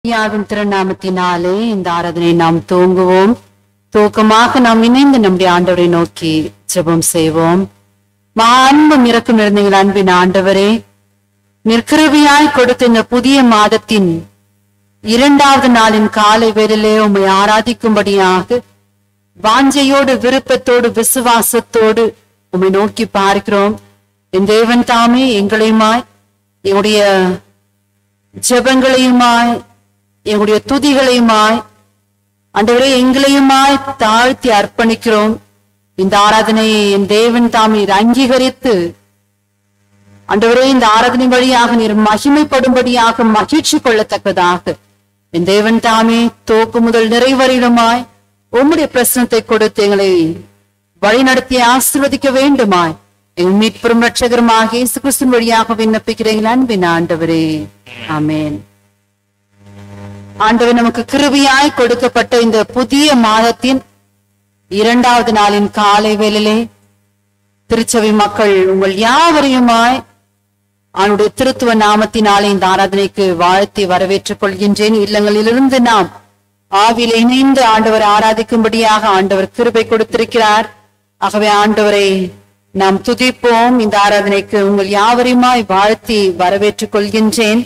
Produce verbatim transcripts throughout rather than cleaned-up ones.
யாவின் திருநாமத்தினாலே இந்த ஆராதனை நாம் தூங்குவோம். தூக்கமாக நாம் இணைந்து நம்முடைய ஆண்டவரை நோக்கி ஜெபம் செய்வோம். மா அன்பும் இறக்கும் நிறைந்த அன்பின் ஆண்டவரே, நிற்கிருவியாய் கொடுத்த இந்த புதிய மாதத்தின் இரண்டாவது நாளின் காலை வேளையிலே உம்மை ஆராதிக்கும்படியாக வாஞ்சையோடு விருப்பத்தோடு விசுவாசத்தோடு உம்மை நோக்கி பார்க்கிறோம். என் தேவன் தாமே எங்களையுமாய் என்னுடைய ஜெபங்களையுமாய் எங்களுடைய துதிகளையுமாய் ஆண்டவரே எங்களையுமாய் தாழ்த்தி அர்ப்பணிக்கிறோம். இந்த ஆராதனையை என் தேவன் தாமே அங்கீகரித்து ஆண்டவரே இந்த ஆராதனை வழியாக நீர் மகிமைப்படும்படியாக மகிழ்ச்சி கொள்ளத்தக்கதாக என் தேவன் தாமே தோக்கு முதல் நிறைவரையிலுமாய் உம்முடைய பிரசனத்தை கொடுத்து எங்களை வழிநடத்தி ஆசீர்வதிக்க வேண்டுமாய் எங்கள் மீட்பெரும் ரட்சகருமாக இயேசு கிறிஸ்துவின் வழியாக விண்ணப்பிக்கிறேன் அன்பின் ஆண்டவரே, ஆமென். ஆண்டவர் நமக்கு கிருபையாய் கொடுக்கப்பட்ட இந்த புதிய மாதத்தின் இரண்டாவது நாளின் காலை வேளையிலே திருச்சபை மக்கள் உங்கள் யாவரையுமாய் அவனுடைய திருத்துவ நாமத்தினாலே இந்த ஆராதனைக்கு வாழ்த்தி வரவேற்றுக் கொள்கின்றேன். இல்லங்களிலிருந்து நாம் ஆவியில் இணைந்து ஆண்டவரை ஆராதிக்கும்படியாக ஆண்டவர் கிருபை கொடுத்திருக்கிறார். ஆகவே ஆண்டவரை நாம் துதிப்போம். இந்த ஆராதனைக்கு உங்கள் யாவரையுமாய் வாழ்த்தி வரவேற்றுக் கொள்கின்றேன்.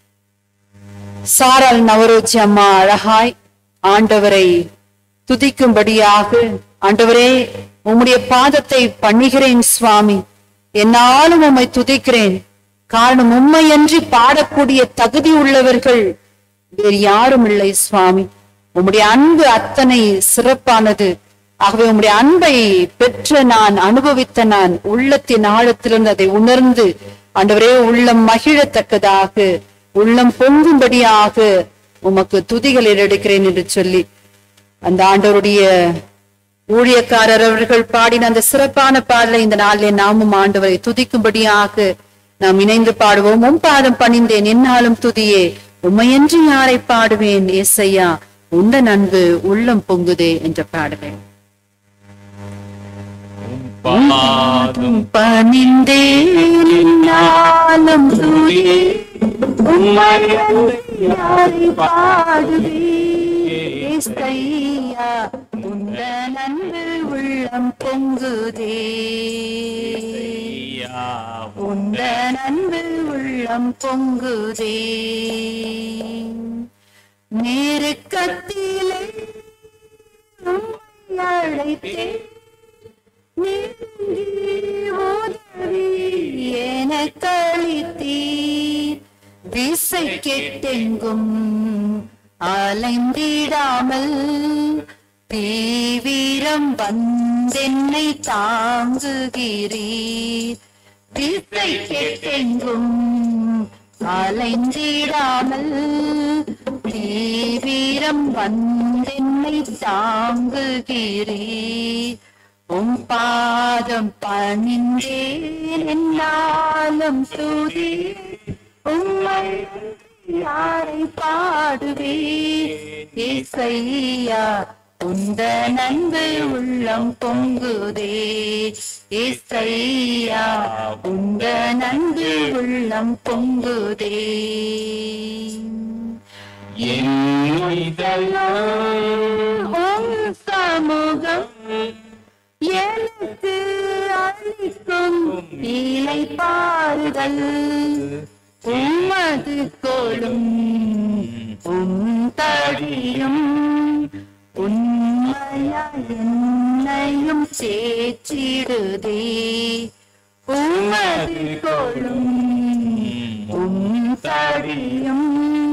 சாரால் நவரோஜி அம்மா அழகாய் ஆண்டவரை துதிக்கும்படியாக, ஆண்டவரே உம்முடைய பாதத்தை பண்ணுகிறேன் சுவாமி, என்னாலும் உம்மை துதிக்கிறேன். காரணம் உம்மையன்றி பாடக்கூடிய தகுதி உள்ளவர்கள் வேறு யாரும் இல்லை சுவாமி. உம்முடைய அன்பு அத்தனை சிறப்பானது. ஆகவே உம்முடைய அன்பை பெற்ற நான், அனுபவித்த நான் உள்ளத்தின் ஆழத்திலிருந்து அதை உணர்ந்து ஆண்டவரே உள்ளம் மகிழத்தக்கதாக, உள்ளம் பொங்கும்படியாக உமக்கு துதிகள் எடுக்கிறேன் என்று சொல்லி அந்த ஆண்டவருடைய ஊழியக்காரர் அவர்கள் பாடின அந்த சிறப்பான பாடலை இந்த நாளிலே நாமும் ஆண்டவரை துதிக்கும்படியாக நாம் இணைந்து பாடுவோம். உம் பாதம் பணிந்தேன் என்னாலும் துதியே, உம்மையன்றி யாரை பாடுவேன் ஏசையா, உந்த அன்பு உள்ளம் பொங்குதே என்ற பாடுவேன். பாதம் பணிந்தேன் என்னாலும் துதியே, உம்மையன்றி யாரை பாடுவேன் ஏசையா, உந்த அன்பு உள்ளம் பொங்குதே, உந்த அன்பு உள்ளம் பொங்குதே. நெருக்கத்திலே அழைத்தேன், நெருங்கி உதவி எனக்கு அளித்தீர். திசை கெட்டெங்கும் அலைந்திடாமல் தீவிரம் வந்தென்னை தாங்குகிறீர். திசை கெட்டெங்கும் அலைந்திடாமல் தீவிரம் வந்தென்னை தாங்குகிறீர். உம் பாதம் பணிந்தேன் என்னாலும் துதி, உம்மை யாரை பாடுவேன் ஏசையா, உந்த அன்பு உள்ளம் பொங்குதே ஏசையா, உந்த அன்பு உள்ளம் பொங்குதே. உம் சமூகம் எனக்கு அளிக்கும் இலை பாருதல், உம்மது கோலும் உம் தடியும் உண்மையா என்னையும் சேற்றிடுதே. உம்மது கோலும் உம் தடியும்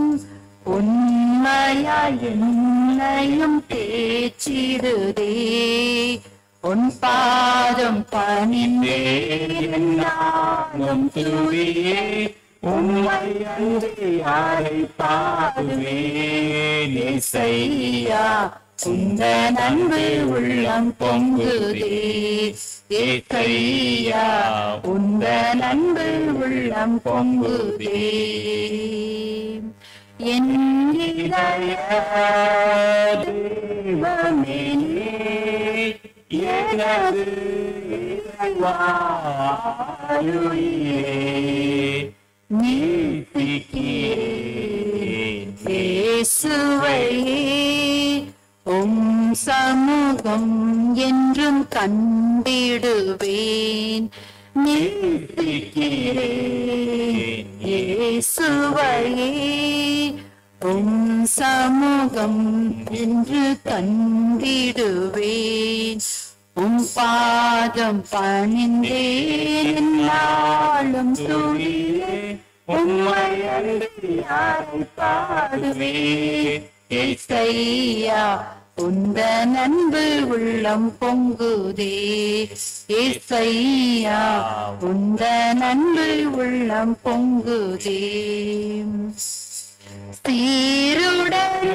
உண்மையா என்னையும் தேற்றிடுதே. உன் பாதம் பணிந்தேன் நானும் துதியே, உம்மையன்றி யாரை பாடுவேன் ஏசையா, உந்த அன்பு உள்ளம் பொங்குதே ஏசையா, உந்த அன்பு உள்ளம் பொங்குதே. என் இதய தெய்வமே எனது வாயுயிரே, நீ இயேசுவையே உம் சமூகம் என்றும் கண்டிடுவேன். நேசிக்கிறேன் இயேசுவையே உம் சமூகம் என்று கண்டிடுவேன். உம் பாதம் பணிந்தேன் நாளும் துதியே உம்மை அடியாரை பாடுவேன். ஏசையா உந்தன் அன்பு உள்ளம் பொங்குதே. ஏசையா உந்தன் அன்பு உள்ளம் பொங்குதே. சீருடனே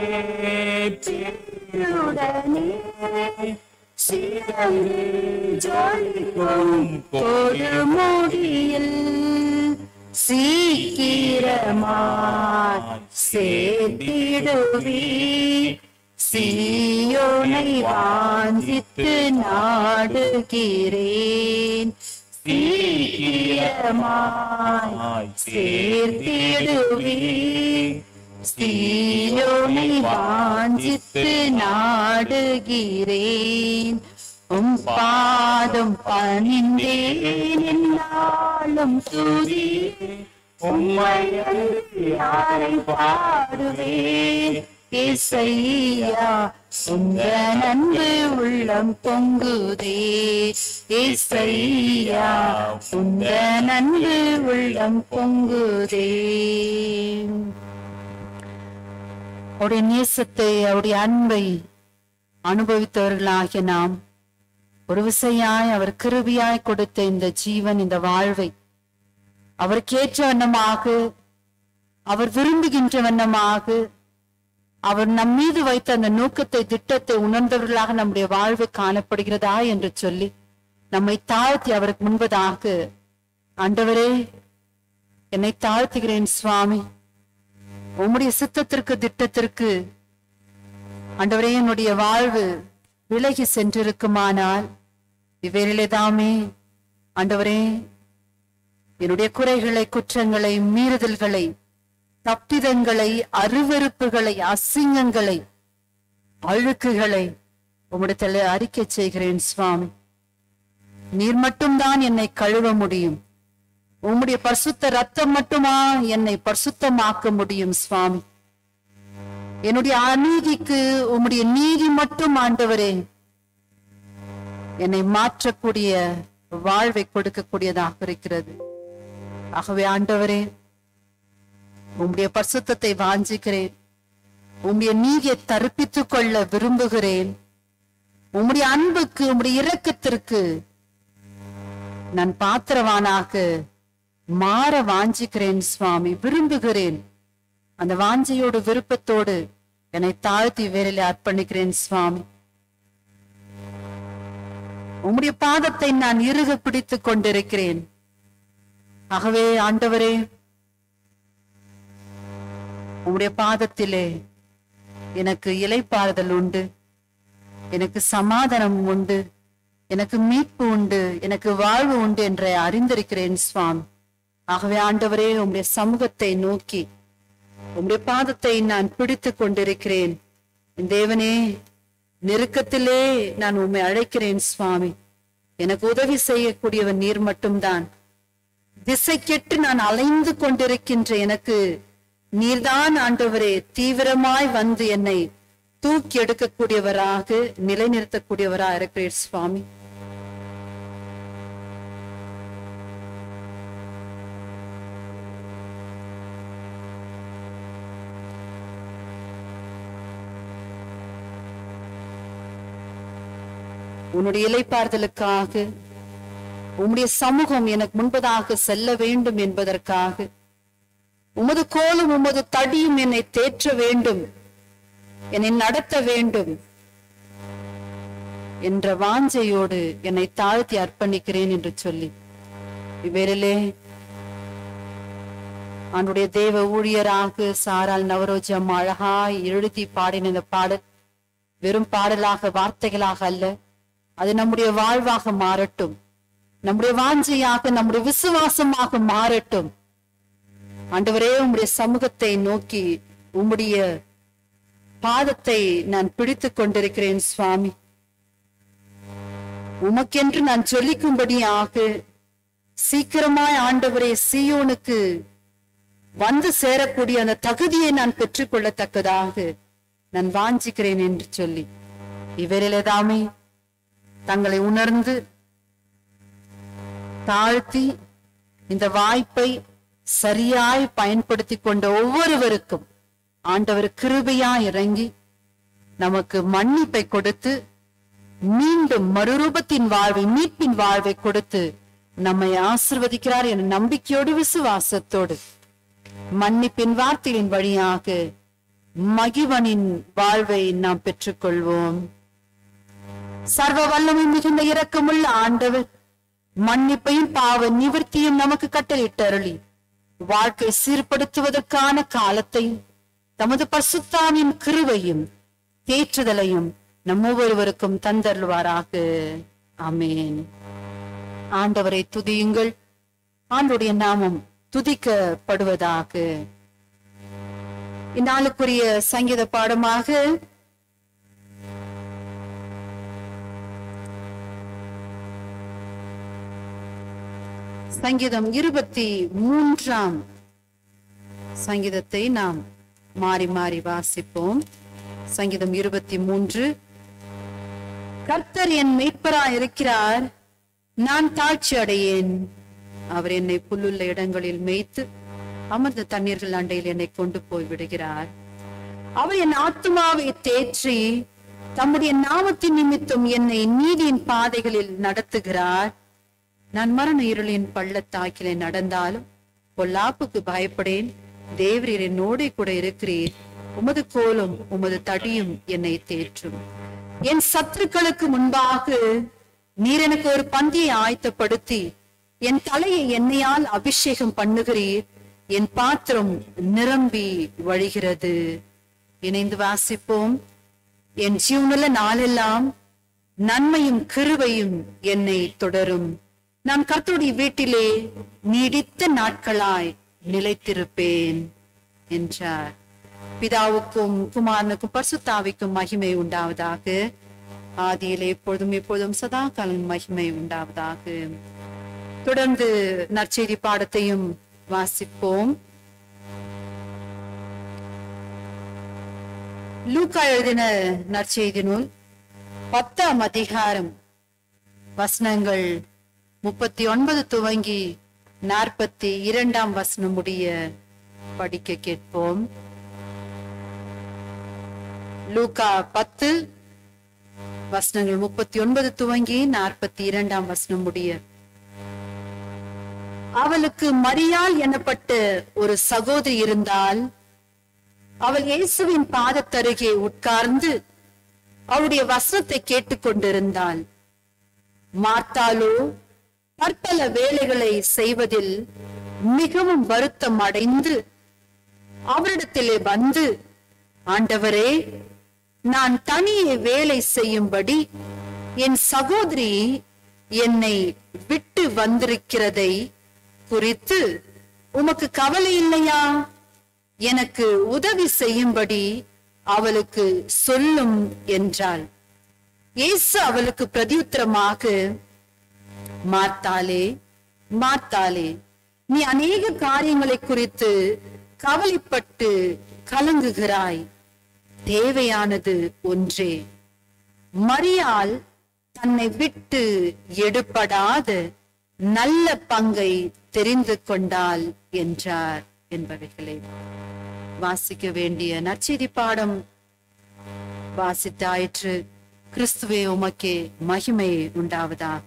சீருடனே சிறந்து ஜொலிக்கும் கொடுமுடியில் சீக்கிரமாய் சேர்த்திடுவே. சீயோனை வாஞ்சித்து நாடுகிறேன். சீக்கிரமாய் சேர்த்திடுவே. சீயோனை வாஞ்சித்து நாடுகிறேன். உம் பாதம் பணிந்தேன் என்னாலும் துதி உம்மை யாரை பாடுவேன். ஏசையா உந்தன் அன்பு உள்ளம் பொங்குதே. ஏசையா உந்தன் அன்பு உள்ளம் பொங்குதே. அவருடைய நேசத்தை அவருடைய அன்பை அனுபவித்தவர்களாகிய நாம் ஒரு விசையாய் அவர் கிருபியாய் கொடுத்த இந்த ஜீவன் இந்த வாழ்வை அவருக்கேற்ற வண்ணமாக அவர் விரும்புகின்ற வண்ணமாக அவர் நம் மீது வைத்த அந்த நோக்கத்தை திட்டத்தை உணர்ந்தவர்களாக நம்முடைய வாழ்வு காணப்படுகிறதா என்று சொல்லி நம்மை தாழ்த்தி அவருக்கு முன்பதாக, ஆண்டவரே என்னை தாழ்த்துகிறேன் சுவாமி, உம்முடைய சித்தத்திற்கு திட்டத்திற்கு ஆண்டவரே என்னுடைய வாழ்வு விலகி சென்றிருக்குமானால் இவ்வேளையிலே தாமே ஆண்டவரே என்னுடைய குறைகளை, குற்றங்களை, மீறுதல்களை, தப்பிதங்களை, அருவருப்புகளை, அசிங்கங்களை, அழுக்குகளை உம்மிடத்தில் அறிக்கை செய்கிறேன் சுவாமி. நீர் மட்டும்தான் என்னை கழுவ முடியும். உம்முடைய பரிசுத்த ரத்தம் மட்டுமா என்னை பரிசுத்தமாக்க முடியும் சுவாமி. என்னுடைய அநீதிக்கு உம்முடைய நீதி மட்டும் ஆண்டவரே என்னை மாற்றக்கூடிய வாழ்வை கொடுக்கக்கூடியதாக இருக்கிறது. ஆகவே ஆண்டவரே உம்முடைய பரிசுத்தத்தை வாஞ்சிக்கிறேன். உம்முடைய நீதியை தரிப்பித்துக் கொள்ள விரும்புகிறேன். உம்முடைய அன்புக்கு, உம்முடைய இரக்கத்திற்கு நான் பாத்திரவானாக மாற வாஞ்சிக்கிறேன் சுவாமி, விரும்புகிறேன். அந்த வாஞ்சையோடு விருப்பத்தோடு என்னை தாழ்த்தி வேலையில அர்ப்பணிக்கிறேன் சுவாமி. உம்முடைய பாதத்தை நான் இறுக பிடித்துக் கொண்டிருக்கிறேன். ஆகவே ஆண்டவரே உம்முடைய பாதத்திலே எனக்கு இளைப்பாறுதல் உண்டு, எனக்கு சமாதானம் உண்டு, எனக்கு மீட்பு உண்டு, எனக்கு வாழ்வு உண்டு என்று அறிந்திருக்கிறேன் சுவாமி. ஆகவே ஆண்டவரே உம்முடைய சமூகத்தை நோக்கி உம்முடைய பாதத்தை நான் பிடித்துக் கொண்டிருக்கிறேன். தேவனே நெருக்கத்திலே நான் உம்மை அழைக்கிறேன் சுவாமி. எனக்கு உதவி செய்யக்கூடியவன் நீர் மட்டும்தான். திசை கெட்டு நான் அலைந்து கொண்டிருக்கின்ற எனக்கு நீர்தான் ஆண்டவரே தீவிரமாய் வந்து என்னை தூக்கி எடுக்கக்கூடியவராக, நிலைநிறுத்தக்கூடியவராக இருக்கிறீர் சுவாமி. உன்னுடைய இளைப்பாறுதலுக்காக, உம்முடைய சமூகம் எனக்கு முன்பதாக செல்ல வேண்டும் என்பதற்காக, உமது கோலும் உமது தடியும் என்னை தேற்ற வேண்டும், என்னை நடத்த வேண்டும் என்ற வாஞ்சையோடு என்னை தாழ்த்தி அர்ப்பணிக்கிறேன் என்று சொல்லி இவ்வேளையிலே அவனுடைய தேவ ஊழியராக சாரால் நவரோஜி அம்மா அழகாய் எழுதி பாடின இந்த பாடல் வெறும் பாடலாக, வார்த்தைகளாக அல்ல, அது நம்முடைய வாழ்வாக மாறட்டும், நம்முடைய வாஞ்சையாக, நம்முடைய விசுவாசமாக மாறட்டும். ஆண்டவரே உம்முடைய சமூகத்தை நோக்கி உம்முடைய பாதத்தை நான் பிடித்துக் கொண்டிருக்கிறேன் சுவாமி. உமக்கென்று நான் சொல்லிக்கும்படியாக சீக்கிரமாய் ஆண்டவரே சீயோனுக்கு வந்து சேரக்கூடிய அந்த தகுதியை நான் பெற்றுக்கொள்ளத்தக்கதாக நான் வாஞ்சிக்கிறேன் என்று சொல்லி இவரிலேதாமே தங்களை உணர்ந்து தாழ்த்தி இந்த வாய்ப்பை சரியாய் பயன்படுத்தி கொண்ட ஒவ்வொருவருக்கும் ஆண்டவர் கிருபையா இறங்கி நமக்கு மன்னிப்பை கொடுத்து மீண்டும் மறுரூபத்தின் வாழ்வை மீட்பின் வாழ்வை கொடுத்து நம்மை ஆசிர்வதிக்கிறார் என நம்பிக்கையோடு விசுவாசத்தோடு மன்னிப்பின் வார்த்தையின் வழியாக மகிவனின் வாழ்வை நாம் பெற்றுக்கொள்வோம். சர்வ வல்லமை மிகுந்த இரக்கமுள்ள ஆண்டவர் மன்னிப்பையும் பாவ நிவர்த்தியும் நமக்கு கட்டளையிட்டு அருளி வாழ்க்கை சீர்படுத்துவதற்கான காலத்தையும் தமது பரிசுத்தாவின் கிருபையும் தேற்றுதலையும் நம் ஒவ்வொருவருக்கும் தந்தருள்வாராக. ஆமென். ஆண்டவரை துதியுங்கள், ஆண்டுடைய நாமம் துதிக்கப்படுவதாக. இந்நாளுக்குரிய சங்கீத பாடமாக சங்கீதம் இருபத்தி மூன்றாம் சங்கீதத்தை நாம் மாறி மாறி வாசிப்போம். சங்கீதம் இருபத்தி மூன்று. கர்த்தர் என் மீட்பராய் இருக்கிறார், நான் தாழ்ச்சி அடையேன். அவர் என்னை புல்லுள்ள இடங்களில் மேய்த்து அமர்ந்த தண்ணீர்கள் அண்டையில் என்னை கொண்டு போய் விடுகிறார். அவர் என் ஆத்துமாவை தேற்றி தம்முடைய நாமத்தின் நிமித்தம் என்னை நீதியின் பாதைகளில் நடத்துகிறார். நான் மரண இருளின் பள்ளத்தாக்கிலே நடந்தாலும் பொல்லாப்புக்கு பயப்படேன். தேவரீர் என்னோட கூட இருக்கிறீர், உமது கோலும் உமது தடியும் என்னை தேற்றும். என் சத்துருக்களுக்கு முன்பாக நீர் எனக்கு ஒரு பந்தியை ஆயத்தப்படுத்தி என் தலையை எண்ணெயால் அபிஷேகம் பண்ணுகிறீர். என் பாத்திரம் நிரம்பி வழிகிறது. இணைந்து வாசிப்போம். என் ஜீவனுள்ள நாளெல்லாம் நன்மையும் கிருபையும் என்னை தொடரும். நான் கர்த்தருடைய வீட்டிலே நீடித்த நாட்களாய் நிலைத்திருப்பேன் என்றார். பிதாவுக்கும் குமாரனுக்கும் பரிசுத்தாவிக்கும் மகிமை உண்டாவதாக. ஆதியிலே எப்பொழுதும் எப்பொழுதும் சதா காலம் மகிமை உண்டாவதாக. தொடர்ந்து நற்செய்தி பாடத்தையும் வாசிப்போம். லூக்கா எழுதின நற்செய்தி நூல் பத்தாம் அதிகாரம் வசனங்கள் முப்பத்தி ஒன்பது துவங்கி நாற்பத்தி இரண்டாம் வசனம் முடிய படிக்க கேட்போம். லூக்கா பத்து வசனங்கள் முப்பத்தி ஒன்பது துவங்கி நாற்பத்தி இரண்டாம் வசனம் முடிய. அவளுக்கு மரியாள் எனப்பட்ட ஒரு சகோதரி இருந்தால், அவள் இயேசுவின் பாதத்தருகே உட்கார்ந்து அவருடைய வசனத்தை கேட்டுக்கொண்டிருந்தாள். மார்த்தாளோ பற்பல வேலைகளை செய்வதில் மிகவும் வருத்தம் அடைந்து அவரிடத்திலே வந்து, ஆண்டவரே, நான் தனியே வேலை செய்யும்படி என் சகோதரி என்னை விட்டு வந்திருக்கிறதை குறித்து உமக்கு கவலை இல்லையா? எனக்கு உதவி செய்யும்படி அவளுக்கு சொல்லும் என்றாள். இயேசு அவளுக்கு பிரதியுத்தரமாக, மார்த்தாளே, மார்த்தாளே, நீ அநேக காரியங்களை குறித்து கவலைப்பட்டு கலங்குகிறாய். தேவையானது ஒன்றே. மரியாள் தன்னை விட்டு எடுபடாத நல்ல பங்கை தெரிந்து கொண்டாள் என்றார் என்பவைகளை வாசிக்க வேண்டிய நற்செய்தி பாடம் வாசித்தாயிற்று. கிறிஸ்துவே உமக்கே மகிமை உண்டாவதாக.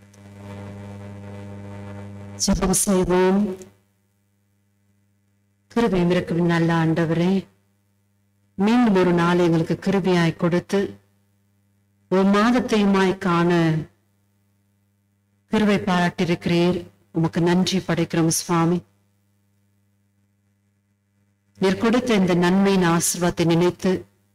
ஜெபம் செய்வோம். கிருபையும் இருக்கும் நல்ல ஆண்டவரே, மீண்டும் ஒரு நாள் எங்களுக்கு கிருபையாய் கொடுத்து ஒரு மாதத்தையுமாய் காண கிருபை பாராட்டியிருக்கிறீர். உமக்கு நன்றி படைக்கிறோம் சுவாமி. நீர் கொடுத்த இந்த நன்மையின் ஆசீர்வாதத்தை நினைத்து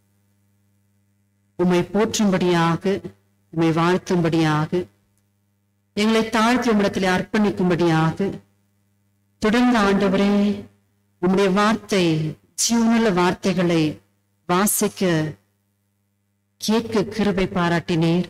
உம்மை போற்றும்படியாக, உம்மை வாழ்த்தும்படியாக, எங்களை தாழ்த்தி உம்மிடத்திலே அர்ப்பணிக்கும்படியாக தொடர்ந்து ஆண்டவரே உம்முடைய வார்த்தை, ஜீவனுள்ள வார்த்தைகளை வாசிக்க கேட்க கிருபை பாராட்டினீர்.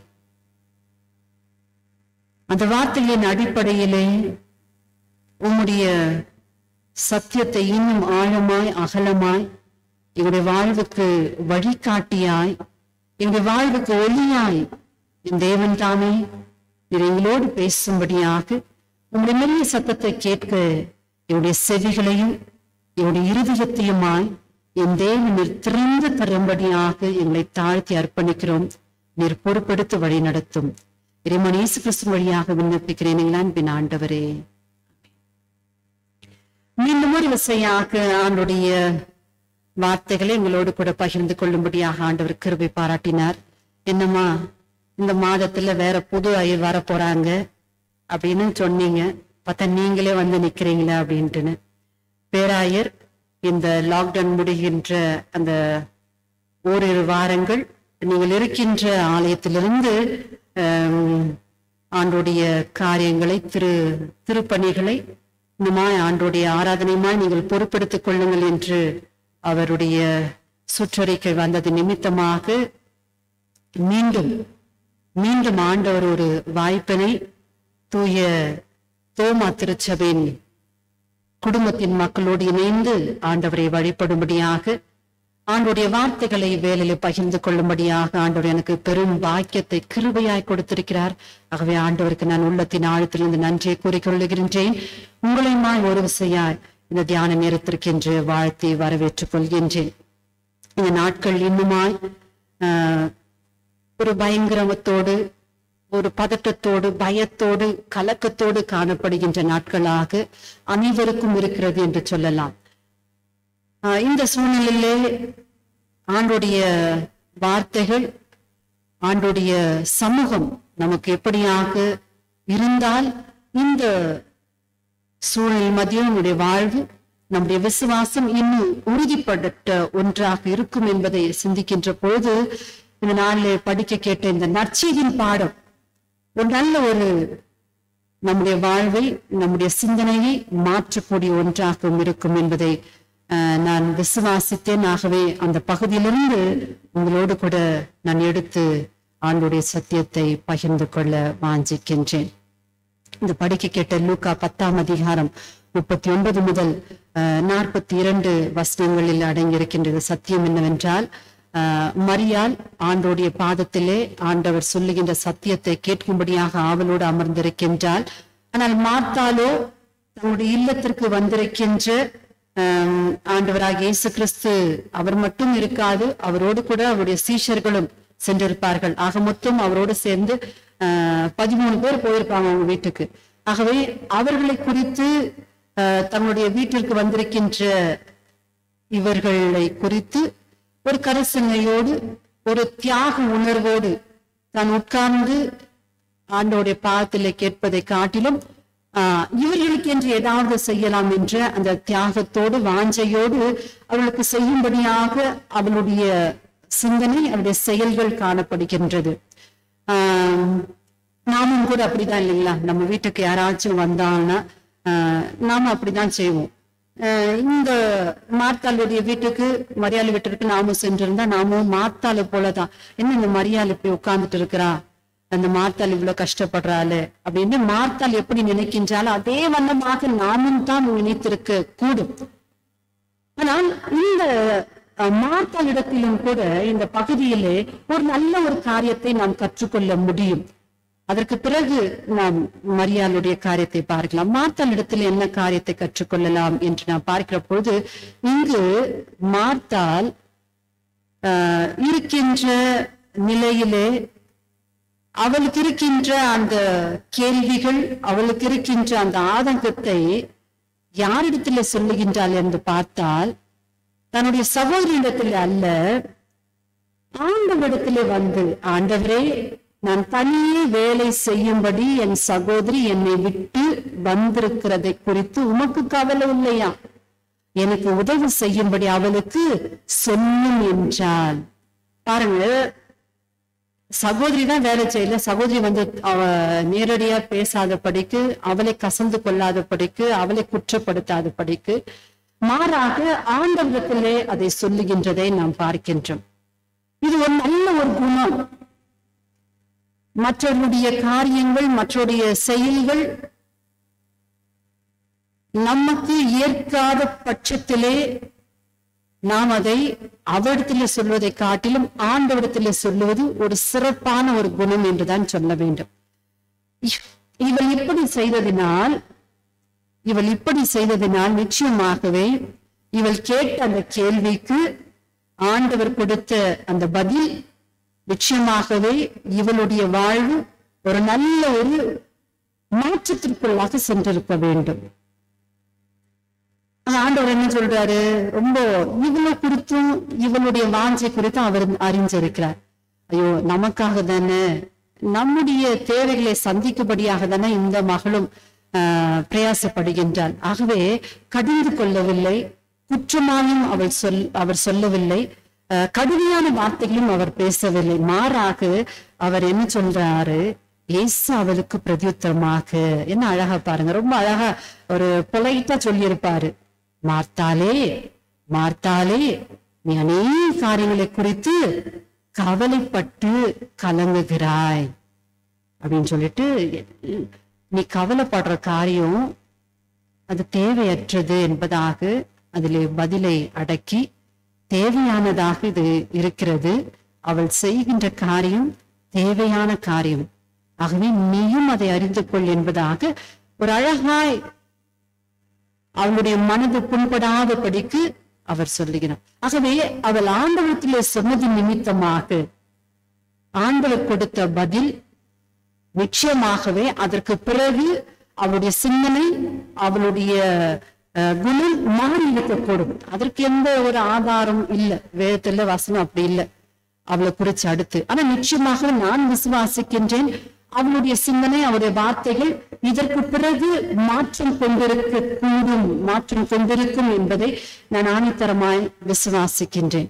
அந்த வார்த்தைகளின் அடிப்படையிலே உம்முடைய சத்தியத்தை இன்னும் ஆழமாய் அகலமாய் எங்களுடைய வாழ்வுக்கு வழிகாட்டியாய், எங்களுடைய வாழ்வுக்கு ஒளியாய் என் தேவன் தானே நீர் எங்களோடு பேசும்படியாக உங்களுடைய மெல்லிய சத்தத்தை கேட்க என்னுடைய செவிகளையும் என்னுடைய இருதயத்தையுமாய் என் தேவன் நீர் திறந்து தரும்படியாக எங்களை தாழ்த்தி அர்ப்பணிக்கிறோம். நீர் பொறுப்பெடுத்து வழி நடத்தும். இறைவன் இயேசு கிறிஸ்து வழியாக விண்ணப்பிக்கிறேன் எங்கள் அன்பின் ஆண்டவரே. மீண்டும் ஒரு விசையாக ஆண்டுடைய வார்த்தைகளை எங்களோடு கூட பகிர்ந்து கொள்ளும்படியாக ஆண்டவர் கிருபை பாராட்டினார். என்னம்மா இந்த மாதத்துல வேற புது ஐயர் வர போறாங்க அப்படின்னு சொன்னீங்க, பார்த்தா நீங்களே வந்து நிக்கிறீங்களா அப்படின்ட்டுன்னு. பேராயர் இந்த லாக்டவுன் முடிகின்ற அந்த ஓரிரு வாரங்கள் நீங்கள் இருக்கின்ற ஆலயத்திலிருந்து ஆண்டுடைய காரியங்களை, திரு திருப்பணிகளை இன்னுமாய் ஆண்டுடைய ஆராதனையுமாய் நீங்கள் பொறுப்பெடுத்துக் கொள்ளுங்கள் என்று அவருடைய சுற்றறிக்கை வந்தது நிமித்தமாக மீண்டும் மீண்டும் ஆண்டவர் ஒரு வாய்ப்பினை தூய தோமா திருச்சபையின் குடும்பத்தின் மக்களோடு இணைந்து ஆண்டவரை வழிபடும்படியாக, ஆண்டவருடைய வார்த்தைகளை வேலையில பகிர்ந்து கொள்ளும்படியாக ஆண்டவர் எனக்கு பெரும் வாக்கியத்தை கிருபையாய் கொடுத்திருக்கிறார். ஆகவே ஆண்டவருக்கு நான் உள்ளத்தின் ஆழத்திலிருந்து நன்றியை கூறிக்கொள்ளுகின்றேன். உங்களையுமாய் ஒரு விசையாய் இந்த தியான நேரத்திற்கு என்று வாழ்த்தி வரவேற்றுக் கொள்கின்றேன். இந்த நாட்கள் இன்னுமாய் ஆஹ் ஒரு பயங்கரமத்தோடு, ஒரு பதட்டத்தோடு, பயத்தோடு, கலக்கத்தோடு காணப்படுகின்ற நாட்களாக அனைவருக்கும் இருக்கிறது என்று சொல்லலாம். ஆஹ் இந்த சூழ்நிலையிலே ஆண்டுடைய வார்த்தைகள், ஆண்டுடைய சமூகம் நமக்கு எப்படியாக இருந்தால் இந்த சூழ்நிலை மத்தியில் நம்முடைய வாழ்வு, நம்முடைய விசுவாசம் இன்னும் உறுதிப்பட்ட ஒன்றாக இருக்கும் என்பதை சிந்திக்கின்ற பொழுது இந்த நாளில் படிக்க கேட்ட இந்த நற்செய்தியின் பாடம் ஒரு நல்ல ஒரு நம்முடைய வாழ்வை, நம்முடைய சிந்தனையை மாற்றக்கூடிய ஒன்றாகவும் இருக்கும் என்பதை அஹ் நான் விசுவாசித்தேன். ஆகவே அந்த பகுதியிலிருந்து உங்களோடு கூட நான் எடுத்து ஆண்டுடைய சத்தியத்தை பகிர்ந்து கொள்ள வாஞ்சிக்கின்றேன். இந்த படிக்க கேட்ட லூக்கா பத்தாம் அதிகாரம் முப்பத்தி ஒன்பது முதல் அஹ் நாற்பத்தி இரண்டு வசனங்களில் அடங்கியிருக்கின்றது. சத்தியம் என்னவென்றால், ஆஹ் மரியாள் ஆண்டோடைய பாதத்திலே ஆண்டவர் சொல்லுகின்ற சத்தியத்தை கேட்கும்படியாக ஆவலோடு அமர்ந்திருக்கின்றாள். ஆனால் மார்த்தாலோ தன்னுடைய இல்லத்திற்கு வந்திருக்கின்ற ஆஹ் ஆண்டவராகிய இயேசு கிறிஸ்து அவர் மட்டும் இருக்காது, அவரோடு கூட அவருடைய சீஷர்களும் சென்றிருப்பார்கள். ஆக மொத்தம் அவரோடு சேர்ந்து ஆஹ் பதிமூணு பேர் போயிருப்பாங்க அவங்க வீட்டுக்கு. ஆகவே அவர்களை குறித்து ஆஹ் தன்னுடைய வீட்டிற்கு வந்திருக்கின்ற இவர்களை குறித்து ஒரு கரசனையோடு, ஒரு தியாக உணர்வோடு தான் உட்கார்ந்து ஆண்டோடைய பாதத்திலே கேட்பதை காட்டிலும் ஆஹ் இவர்களுக்கு என்று ஏதாவது செய்யலாம் என்ற அந்த தியாகத்தோடு, வாஞ்சையோடு அவர்களுக்கு செய்யும்படியாக அவளுடைய சிந்தனை, அவருடைய செயல்கள் காணப்படுகின்றது. ஆஹ் நாமும் கூட அப்படிதான் இல்லைங்களா? நம்ம வீட்டுக்கு யாராச்சும் வந்தாங்கன்னா ஆஹ் நாம அப்படிதான் செய்வோம். இந்த மார்த்தாளுடைய வீட்டுக்கு, மரியாதை வீட்டிற்கு நாமும் சென்றிருந்தா நாமும் மார்த்தாளு போலதான், என்ன இந்த மரியாதை இப்படி உட்கார்ந்துட்டு இருக்கிறா, அந்த மார்த்தாள் இவ்வளவு கஷ்டப்படுறாள் அப்படின்னு மார்த்தாள் எப்படி நினைக்கின்றாலும் அதே வண்ணமாக நாமும் தான் நினைத்திருக்க கூடும். ஆனால் இந்த மார்த்தாளிடத்திலும் கூட இந்த பகுதியிலே ஒரு நல்ல ஒரு காரியத்தை நாம் கற்றுக்கொள்ள முடியும். அதற்கு பிறகு நாம் மரியாளுடைய காரியத்தை பார்க்கலாம். மார்த்தாள் இடத்துல என்ன காரியத்தை கற்றுக்கொள்ளலாம் என்று நாம் பார்க்கிற பொழுது, இங்கு மார்த்தாள் ஆஹ் இருக்கின்ற நிலையிலே அவளுக்கு இருக்கின்ற அந்த கேள்விகள், அவளுக்கு இருக்கின்ற அந்த ஆதங்கத்தை யாரிடத்துல சொல்லுகின்றாள் என்று பார்த்தால் தன்னுடைய சகோதரியிடத்தில் அல்ல, ஆண்டவரிடத்திலே வந்து, ஆண்டவரே, நான் தனியே வேலை செய்யும்படி என் சகோதரி என்னை விட்டு வந்திருக்கிறதை குறித்து உமக்கு கவலை இல்லையா? எனக்கு உதவி செய்யும்படி அவளுக்கு சொல்லும் என்றாள். பாருங்க, சகோதரி தான் வேலை செய்யல. சகோதரி வந்து அவ நேரடியா பேசாத படிக்கு, அவளை கசந்து கொள்ளாத படிக்கு, அவளை குற்றப்படுத்தாத படிக்கு, மாறாக ஆண்டவரிடத்திலே அதை சொல்லுகின்றதை நாம் பார்க்கின்றோம். இது ஒரு நல்ல ஒரு குணம். மற்றவருடைய காரியங்கள், மற்றவருடைய செயல்கள் நமக்கு ஏற்காத பட்சத்திலே நாம் அதை அவரிடத்திலே சொல்வதை காட்டிலும் ஆண்டவரிடத்திலே சொல்லுவது ஒரு சிறப்பான ஒரு குணம் என்றுதான் சொல்ல வேண்டும். இவள் இப்படி செய்ததினால் இவள் இப்படி செய்ததினால் நிச்சயமாகவே இவள் கேட்ட அந்த கேள்விக்கு ஆண்டவர் கொடுத்த அந்த பதில் நிச்சயமாகவே இவளுடைய வாழ்வு ஒரு நல்ல ஒரு மாற்றத்திற்குள்ளாக சென்றிருக்க வேண்டும். ஆண்டவர் என்ன சொல்றாரு, ரொம்ப இவளை குறித்தும் இவளுடைய வாஞ்சை குறித்தும் அவர் அறிஞ்சிருக்கிறார். ஐயோ, நமக்காக தானே, நம்முடைய தேவைகளை சந்திக்கும்படியாக தானே இந்த மகளும் ஆஹ் பிரயாசப்படுகின்றாள். ஆகவே கடிந்து கொள்ளவில்லை, குற்றமாயும் அவள் சொல் அவர் சொல்லவில்லை, அஹ் கடுமையான வார்த்தைகளும் அவர் பேசவில்லை. மாறாக அவர் என்ன சொல்றாரு, ஏசு அவளுக்கு பிரதியுத்தரமாக, என்ன அழகா பாருங்க, ரொம்ப அழகா ஒரு பொலைட்டா சொல்லியிருப்பாரு. மார்த்தாலே, மார்த்தாலே, நீ அநேக காரியங்களை குறித்து கவலைப்பட்டு கலங்குகிறாய் அப்படின்னு சொல்லிட்டு, நீ கவலைப்படுற காரியம் அது தேவையற்றது என்பதாக அதிலே பதிலை அடக்கி, தேவையானதாக இது இருக்கிறது, அவள் செய்கின்ற காரியம் தேவையான காரியம், ஆகவே நீயும் அதை அறிந்து கொள் என்பதாக ஒரு அழகாய் அவளுடைய மனது புண்படாத படிக்கு அவர் சொல்லுகிறார். ஆகவே அவள் ஆண்டவத்திலே சொன்னதின் நிமித்தமாக ஆண்டவர் கொடுத்த பதில் நிச்சயமாகவே அதற்கு பிறகு அவளுடைய சிந்தனை, அவளுடைய குணம் மாறி இருக்கக்கூடும். அதற்கு எந்த ஒரு ஆதாரம் இல்லை, வேதத்துல வசனம் அப்படி இல்லை அவளை குறிச்சு அடுத்து. ஆனா நிச்சயமாக நான் விசுவாசிக்கின்றேன், அவளுடைய சிந்தனை, அவருடைய வார்த்தைகள் இதற்கு பிறகு மாற்றம் கொண்டிருக்க கூடும், மாற்றம் கொண்டிருக்கும் என்பதை நான் ஆணித்தரமாய் விசுவாசிக்கின்றேன்.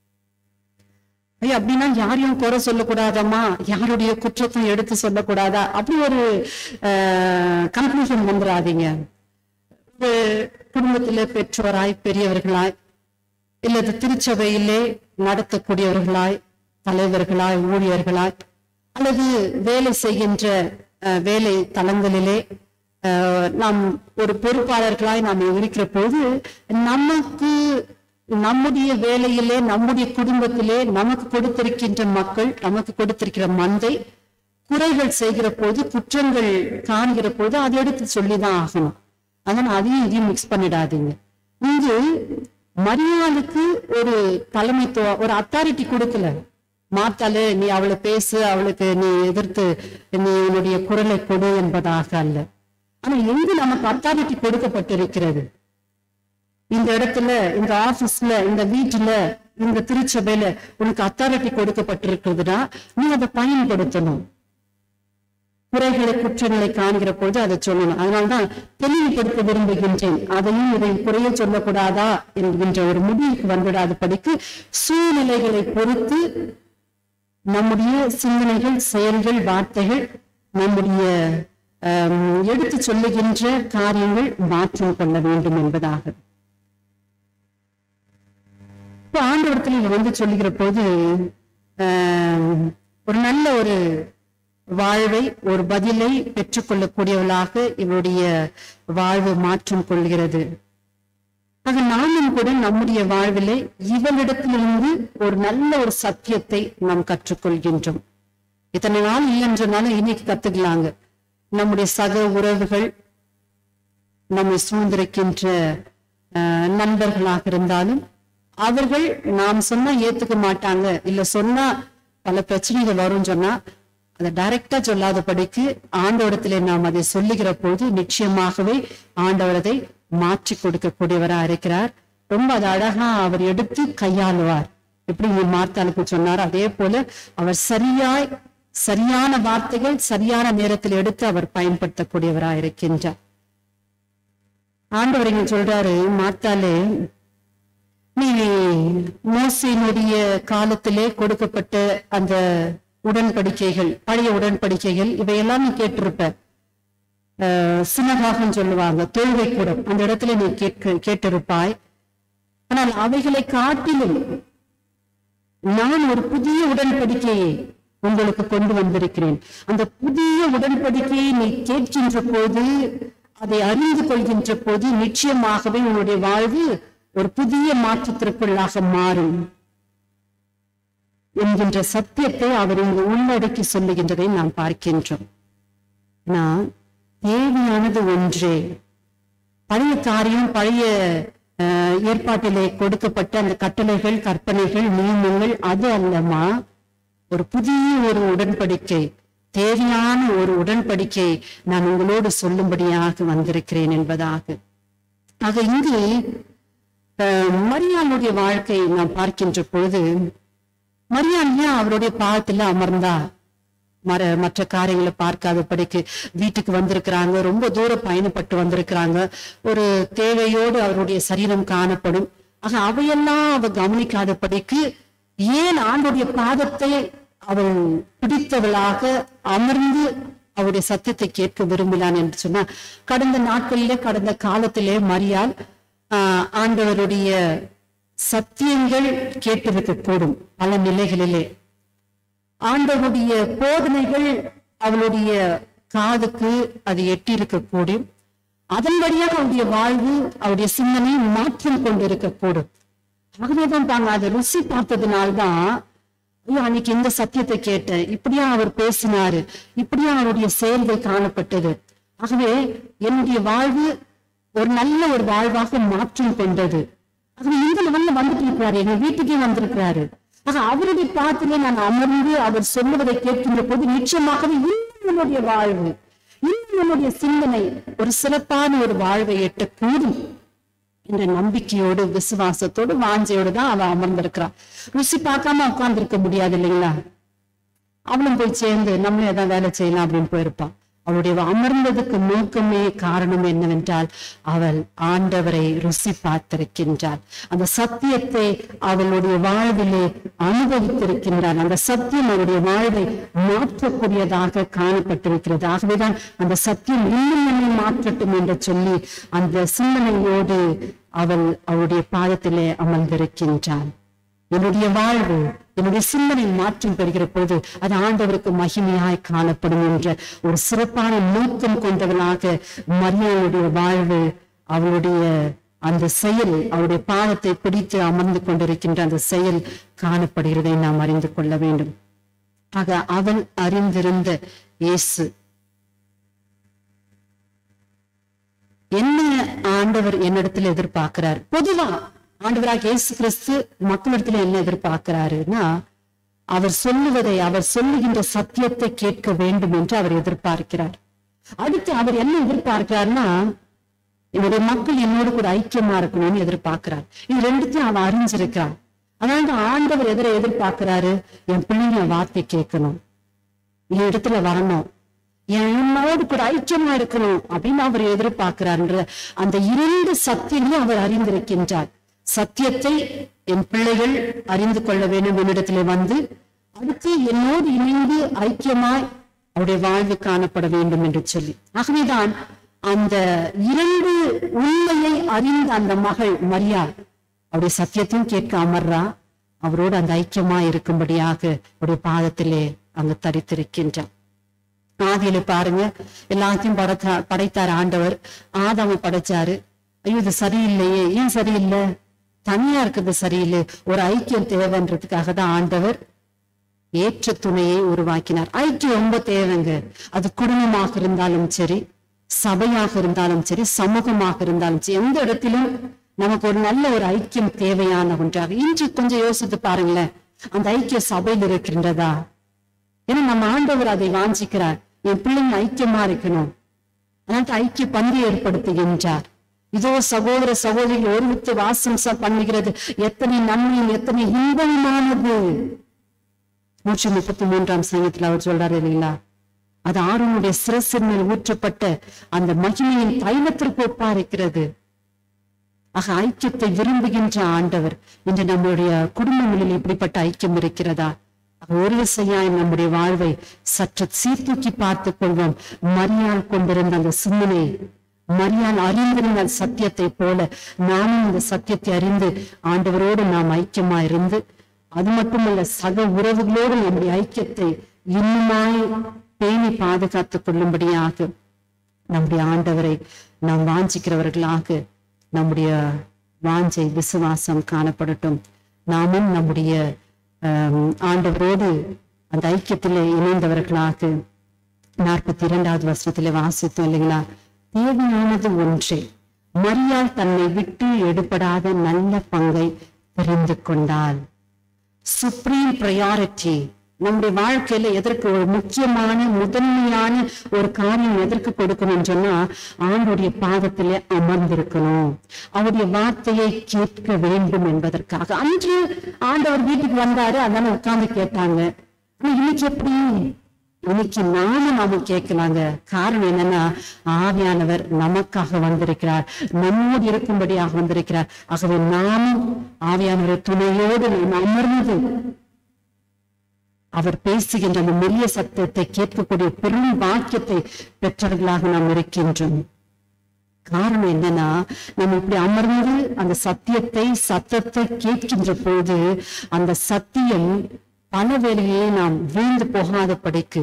ஐயோ, அப்படின்னா யாரையும் குறை சொல்லக்கூடாதம்மா, யாருடைய குற்றத்தை எடுத்து சொல்லக்கூடாதா, அப்படி ஒரு அஹ் கன்க்ளூஷன் வந்துடாதீங்க. குடும்பத்திலே பெற்றோராய், பெரியவர்களாய், இல்லது திருச்சபையிலே நடத்தக்கூடியவர்களாய், தலைவர்களாய், ஊழியர்களாய், அல்லது வேலை செய்கின்ற வேலை தளங்களிலே நாம் ஒரு பொறுப்பாளர்களாய் நாம் இருக்கிற போது நமக்கு நம்முடைய வேலையிலே, நம்முடைய குடும்பத்திலே நமக்கு கொடுத்திருக்கின்ற மக்கள், நமக்கு கொடுத்திருக்கிற மந்தை குறைகள் செய்கிற போது, குற்றங்கள் காண்கிற போது அதை எடுத்து சொல்லிதான் ஆகணும். அதனால அதையும் இதையும் மிக்ஸ் பண்ணிடாதீங்க. இங்கு மரியாளுக்கு ஒரு தலைமைத்துவம், ஒரு அத்தாரிட்டி கொடுக்கல. மாத்தாலே நீ அவளை பேசு, அவளுக்கு நீ எதிர்த்து நீ உன்னுடைய குரலை கொடு என்பதாக அல்ல. ஆனா எங்கு நமக்கு அத்தாரிட்டி கொடுக்கப்பட்டிருக்கிறது, இந்த இடத்துல, இந்த ஆபீஸ்ல, இந்த வீட்டுல, இந்த திருச்சபையில உனக்கு அத்தாரிட்டி கொடுக்கப்பட்டிருக்கிறதுனா நீ அதை பயன்படுத்தணும். குறைகளை, குற்றங்களை காண்கிற போது அதை சொல்லணும். அதனால்தான் தெளிவுபடுத்த விரும்புகின்றேன். அதையும் இதையும் குறைய சொல்லக்கூடாதா என்கின்ற ஒரு முடிவுக்கு வந்துடாத படிக்கு சூழ்நிலைகளை பொறுத்து நம்முடைய சிந்தனைகள், செயல்கள், வார்த்தைகள், நம்முடைய எடுத்து சொல்லுகின்ற காரியங்கள் மாற்றம் கொள்ள வேண்டும் என்பதாக இப்ப ஆண்டவரத்தில் இங்க வந்து சொல்லுகிற போது ஆஹ் ஒரு நல்ல ஒரு வாழ்வை, ஒரு பதிலை பெற்றுக்கொள்ளக்கூடியவளாக இவருடைய வாழ்வு மாற்றம் கொள்கிறது. ஆக நாமும் கூட நம்முடைய வாழ்விலே இவளிடத்திலிருந்து ஒரு நல்ல ஒரு சத்தியத்தை நாம் கற்றுக்கொள்கின்றோம். இத்தனை நாள் இல்லைன்றனாலும் இன்னைக்கு கத்துக்கலாங்க. நம்முடைய சக உறவுகள், நம்மை சூழ்ந்திருக்கின்ற அஹ் நண்பர்களாக இருந்தாலும் அவர்கள் நாம் சொன்னா ஏத்துக்க மாட்டாங்க, இல்ல சொன்னா பல பிரச்சனைகள் வரும் சொன்னா அதை டைரக்டா சொல்லாத படிக்கு ஆண்டவரிடத்திலே நாம் அதை சொல்லுகிற போது நிச்சயமாகவே ஆண்டவர் அதை மாற்றி கொடுக்கக்கூடியவரா இருக்கிறார். ரொம்ப அது அழகா அவர் எடுத்து கையாளுவார். எப்படி மார்த்தாளுக்கு சொன்னார் அதே போல அவர் சரியாய் சரியான வார்த்தைகள் சரியான நேரத்தில் எடுத்து அவர் பயன்படுத்தக்கூடியவரா இருக்கின்றார். ஆண்டவர் இங்க சொல்றாரு, மார்த்தாளே, நீ மோசேயினுடைய காலத்திலே கொடுக்கப்பட்ட அந்த உடன்படிக்கைகள், பழைய உடன்படிக்கைகள் இவையெல்லாம் நீ கேட்டிருப்ப. அஹ் சினகாகம் சொல்லுவாங்க, தொழுகை கூடம், அந்த இடத்துல நீ கேட்க கேட்டிருப்பாய். ஆனால் அவைகளை காட்டிலும் நான் ஒரு புதிய உடன்படிக்கையை உங்களுக்கு கொண்டு வந்திருக்கிறேன். அந்த புதிய உடன்படிக்கையை நீ கேட்கின்ற போது, அதை அறிந்து கொள்கின்ற போது நிச்சயமாகவே உன்னுடைய வாழ்வு ஒரு புதிய மாற்றத்திற்குள்ளாக மாறும் என்கின்ற சத்தியத்தை அவர் இங்கு உள்ளடக்கி சொல்லுகின்றதை நாம் பார்க்கின்றோம். நான் தேவையானது ஒன்றே. பழைய காரியம், பழைய அஹ் ஏற்பாட்டிலே கொடுக்கப்பட்ட அந்த கட்டளைகள், கற்பனைகள், நியமங்கள் அது அல்லமா, ஒரு புதிய ஒரு உடன்படிக்கை, தேவையான ஒரு உடன்படிக்கை நான் உங்களோடு சொல்லும்படியாக வந்திருக்கிறேன் என்பதாக. ஆக இங்கு மரியாளுடைய வாழ்க்கை நாம் பார்க்கின்ற பொழுது, மரியாள் ஏன் அவருடைய பாதத்துல அமர்ந்தா? மர மற்ற காரியங்களை பார்க்காதபடிக்கு வீட்டுக்கு வந்திருக்கிறாங்க, ரொம்ப தூரம் பயணப்பட்டு வந்திருக்கிறாங்க, ஒரு தேவையோடு அவருடைய சரீரம் காணப்படும். ஆக அவையெல்லாம் அவ கவனிக்காதபடிக்கு ஏன் ஆண்டுடைய பாதத்தை அவள் பிடித்தவளாக அமர்ந்து அவருடைய சத்தியத்தை கேட்க விரும்பினான் என்று சொன்னா, கடந்த நாட்களிலே கடந்த காலத்திலே மரியாள் ஆஹ் ஆண்டவருடைய சத்தியங்கள் கேட்டிருக்க கூடும். பல நிலைகளிலே ஆண்டவருடைய போதனைகள் அவளுடைய காதுக்கு அது எட்டி இருக்கக்கூடும். அதன் வழியாக அவருடைய வாழ்வு, அவருடைய சிந்தனை மாற்றம் கொண்டிருக்கக்கூடும். ஆகவேதான் தாங்க அதை ருசி பார்த்ததுனால்தான், ஐயோ அன்னைக்கு இந்த சத்தியத்தை கேட்டேன், இப்படியா அவர் பேசினாரு, இப்படியா அவருடைய செயல்கள் காணப்பட்டது. ஆகவே என்னுடைய வாழ்வு ஒரு நல்ல ஒரு வாழ்வாக மாற்றம் கொண்டது. ஆகவே இந்த லெவல்ல வந்துட்டு இருக்கிறாரு, எங்க வீட்டுக்கே வந்திருக்கிறாரு. ஆக அவருடைய பாத்திலே நான் அமர்ந்து அவர் சொல்லுவதை கேட்கின்ற போது நிச்சயமாகவே இன்னும் என்னுடைய வாழ்வு, இன்னும் என்னுடைய சிந்தனை ஒரு சிறப்பான ஒரு வாழ்வை எட்டக்கூடும் என்ற நம்பிக்கையோடு, விசுவாசத்தோடு, வாஞ்சையோடு தான் அவ அமர்ந்திருக்கிறான். ருசி பார்க்காம உட்கார்ந்து இருக்க முடியாது இல்லைங்களா? அவளும் போய் சேர்ந்து நம்மளும் ஏதாவது வேலை செய்யலாம் அப்படின்னு போயிருப்பான். அவளுடைய அமர்ந்ததுக்கு நோக்கமே காரணம் என்னவென்றால், அவள் ஆண்டவரை ருசி பார்த்திருக்கின்றாள். அந்த சத்தியத்தை அவளுடைய வாழ்விலே அனுபவித்திருக்கின்றாள். அந்த சத்தியம் அவருடைய வாழ்வை மாற்றக்கூடியதாக காணப்பட்டிருக்கிறது. ஆகவேதான் அந்த சத்தியம் இன்னும் என்னை மாற்றட்டும் என்று சொல்லி அந்த சிந்தனையோடு அவள் அவருடைய பாதத்திலே அமர்ந்திருக்கின்றாள். என்னுடைய வாழ்வு, என்னுடைய சிந்தனை மாற்றம் பெறுகிற பொழுது அது ஆண்டவருக்கு மகிமையாய் காணப்படும் என்ற ஒரு சிறப்பான நோக்கம் கொண்டவளாக மரியாளுடைய வாழ்வு, அவளுடைய அந்த செயல், அவருடைய பாதத்தை பிடித்து அமர்ந்து கொண்டிருக்கின்ற அந்த செயல் காணப்படுகிறதை நாம் அறிந்து கொள்ள வேண்டும். ஆக அவள் அறிந்திருந்த இயேசு என்ன ஆண்டவர் என்னிடத்துல எதிர்பார்க்கிறார், பொதுவா ஆண்டவராக இயேசு கிறிஸ்து மக்களிடத்துல என்ன எதிர்பார்க்கிறாருன்னா, அவர் சொல்லுவதை, அவர் சொல்லுகின்ற சத்தியத்தை கேட்க வேண்டும் என்று அவர் எதிர்பார்க்கிறார். அடுத்து அவர் என்ன எதிர்பார்க்கிறார்னா, என்னுடைய மக்கள் என்னோடு கூட ஐக்கியமா இருக்கணும்னு எதிர்பார்க்கிறார். இது ரெண்டுத்தையும் அவன் அறிஞ்சிருக்கான். அதனால ஆண்டவர் எதிர எதிர்பார்க்கிறாரு, என் பிள்ளைங்க வார்த்தை கேட்கணும், என் இடத்துல வரணும், என்னோடு கூட ஐக்கியமா இருக்கணும் அப்படின்னு அவர் எதிர்பார்க்கிறார். அந்த இரண்டு சத்தியங்களும் அவர் அறிந்திருக்கின்றார். சத்தியத்தை என் பிள்ளைகள் அறிந்து கொள்ள வேண்டும் என்னிடத்திலே வந்து, அடுத்து என்னோடு இணைந்து ஐக்கியமாய் அவருடைய வாழ்வு காணப்பட வேண்டும் என்று சொல்லி. ஆகவேதான் அந்த இரண்டு உண்மையை அறிந்த அந்த மகள் மரியாள் அவருடைய சத்தியத்தையும் கேட்க அமர்றா, அவரோடு அந்த ஐக்கியமா இருக்கும்படியாக அவருடைய பாதத்திலே அங்கு தரித்திருக்கின்றார். ஆதியில பாருங்க, எல்லாத்தையும் படைத்தா படைத்தார் ஆண்டவர். ஆதாமை படைச்சாரு. ஐயோ இது சரியில்லையே, ஏன் சரியில்லை, தனியா இருக்கிறது சரியில்லை, ஒரு ஐக்கியம் தேவைன்றதுக்காக தான் ஆண்டவர் ஏற்ற துணையை உருவாக்கினார். ஐக்கியம் ரொம்ப தேவைங்க. அது குடும்பமாக இருந்தாலும் சரி, சபையாக இருந்தாலும் சரி, சமூகமாக இருந்தாலும் சரி, எந்த இடத்திலும் நமக்கு ஒரு நல்ல ஒரு ஐக்கியம் தேவையான ஒன்றாக. இன்று கொஞ்சம் யோசித்து பாருங்களேன், அந்த ஐக்கியம் சபையில் இருக்கின்றதா? ஏன்னா நம்ம ஆண்டவர் அதை வாஞ்சிக்கிறார், என் பிள்ளைங்க ஐக்கியமா இருக்கணும். அதனால ஐக்கிய பங்கு ஏற்படுத்துகின்றார். இதோ சகோதர சகோதரிகள் ஒருமித்து வாசம் பண்ணுகிறது எத்தனை நன்மையும் எத்தனை இன்பமானது. நூற்றி முப்பத்தி மூன்றாம் சங்கத்துல அவர் சொல்றாரு இல்லைங்களா, அது ஆரோனுடைய சிரசின் மேல் ஊற்றப்பட்ட அந்த மகிமையின் தைலத்திற்கு ஒப்பா இருக்கிறது. ஆக ஐக்கியத்தை விரும்புகின்ற ஆண்டவர் இன்று நம்முடைய குடும்பங்களில் இப்படிப்பட்ட ஐக்கியம் இருக்கிறதா? ஒரு விசையாய் நம்முடைய வாழ்வை சற்று சீர்தூக்கி பார்த்துக் கொள்வோம். மரியாள் கொண்டிருந்த அந்த சிந்தனை, மரியாள் அறிந்திருந்த சத்தியத்தை போல நாமும் இந்த சத்தியத்தை அறிந்து ஆண்டவரோடு நாம் ஐக்கியமா இருந்து, அது மட்டுமல்ல சக உறவுகளோடு நம்முடைய ஐக்கியத்தை இன்னுமாய் பேணி பாதுகாத்துக் கொள்ளும்படியாக நம்முடைய ஆண்டவரை நாம் வாஞ்சிக்கிறவர்களாக நம்முடைய வாஞ்சை விசுவாசம் காணப்படட்டும். நாமும் நம்முடைய ஆஹ் ஆண்டவரோடு அந்த ஐக்கியத்திலே இணைந்தவர்களாக நாற்பத்தி இரண்டாவது வசனத்திலே வாசித்தோம் இல்லைங்களா, தேவையானது ஒன்றே, மரியாள் தன்னை விட்டு எடுபடாத நல்ல பங்கை தெரிந்து கொண்டாள். சுப்ரீம் ப்ரையாரிட்டி நம்முடைய வாழ்க்கையில எதற்கு ஒரு முக்கியமான முதன்மையான ஒரு காரியம் எதற்கு கொடுக்கணும்னு சொன்னா, ஆண்டுடைய பாதத்திலே அமர்ந்திருக்கணும், அவருடைய வார்த்தையை கேட்க வேண்டும் என்பதற்காக. அன்று ஆண்டவர் வீட்டுக்கு வந்தாரு, அதனால உட்கார்ந்து கேட்டாங்க. ஆனா இன்னைக்கு எப்படி? இன்னைக்கு நாம நாம கேட்கலாங்க. காரணம் என்னன்னா, ஆவியானவர் நமக்காக வந்திருக்கிறார், நம்மோடு இருக்கும்படியாக வந்திருக்கிறார். ஆகவே நாமும் ஆவியானவர் துணையோடு நாம் அமர்ந்து அவர் பேசுகின்ற அந்த மெல்லிய சத்தத்தை கேட்கக்கூடிய பெரும் வாக்கியத்தை பெற்றவர்களாக நாம் இருக்கின்றோம். காரணம் என்னன்னா, நம்ம இப்படி அமர்ந்து அந்த சத்தியத்தை சத்தத்தை கேட்கின்ற போது அந்த சத்தியம் பல வேளைகளிலே நாம் வீழ்ந்து போகாத படிக்கு,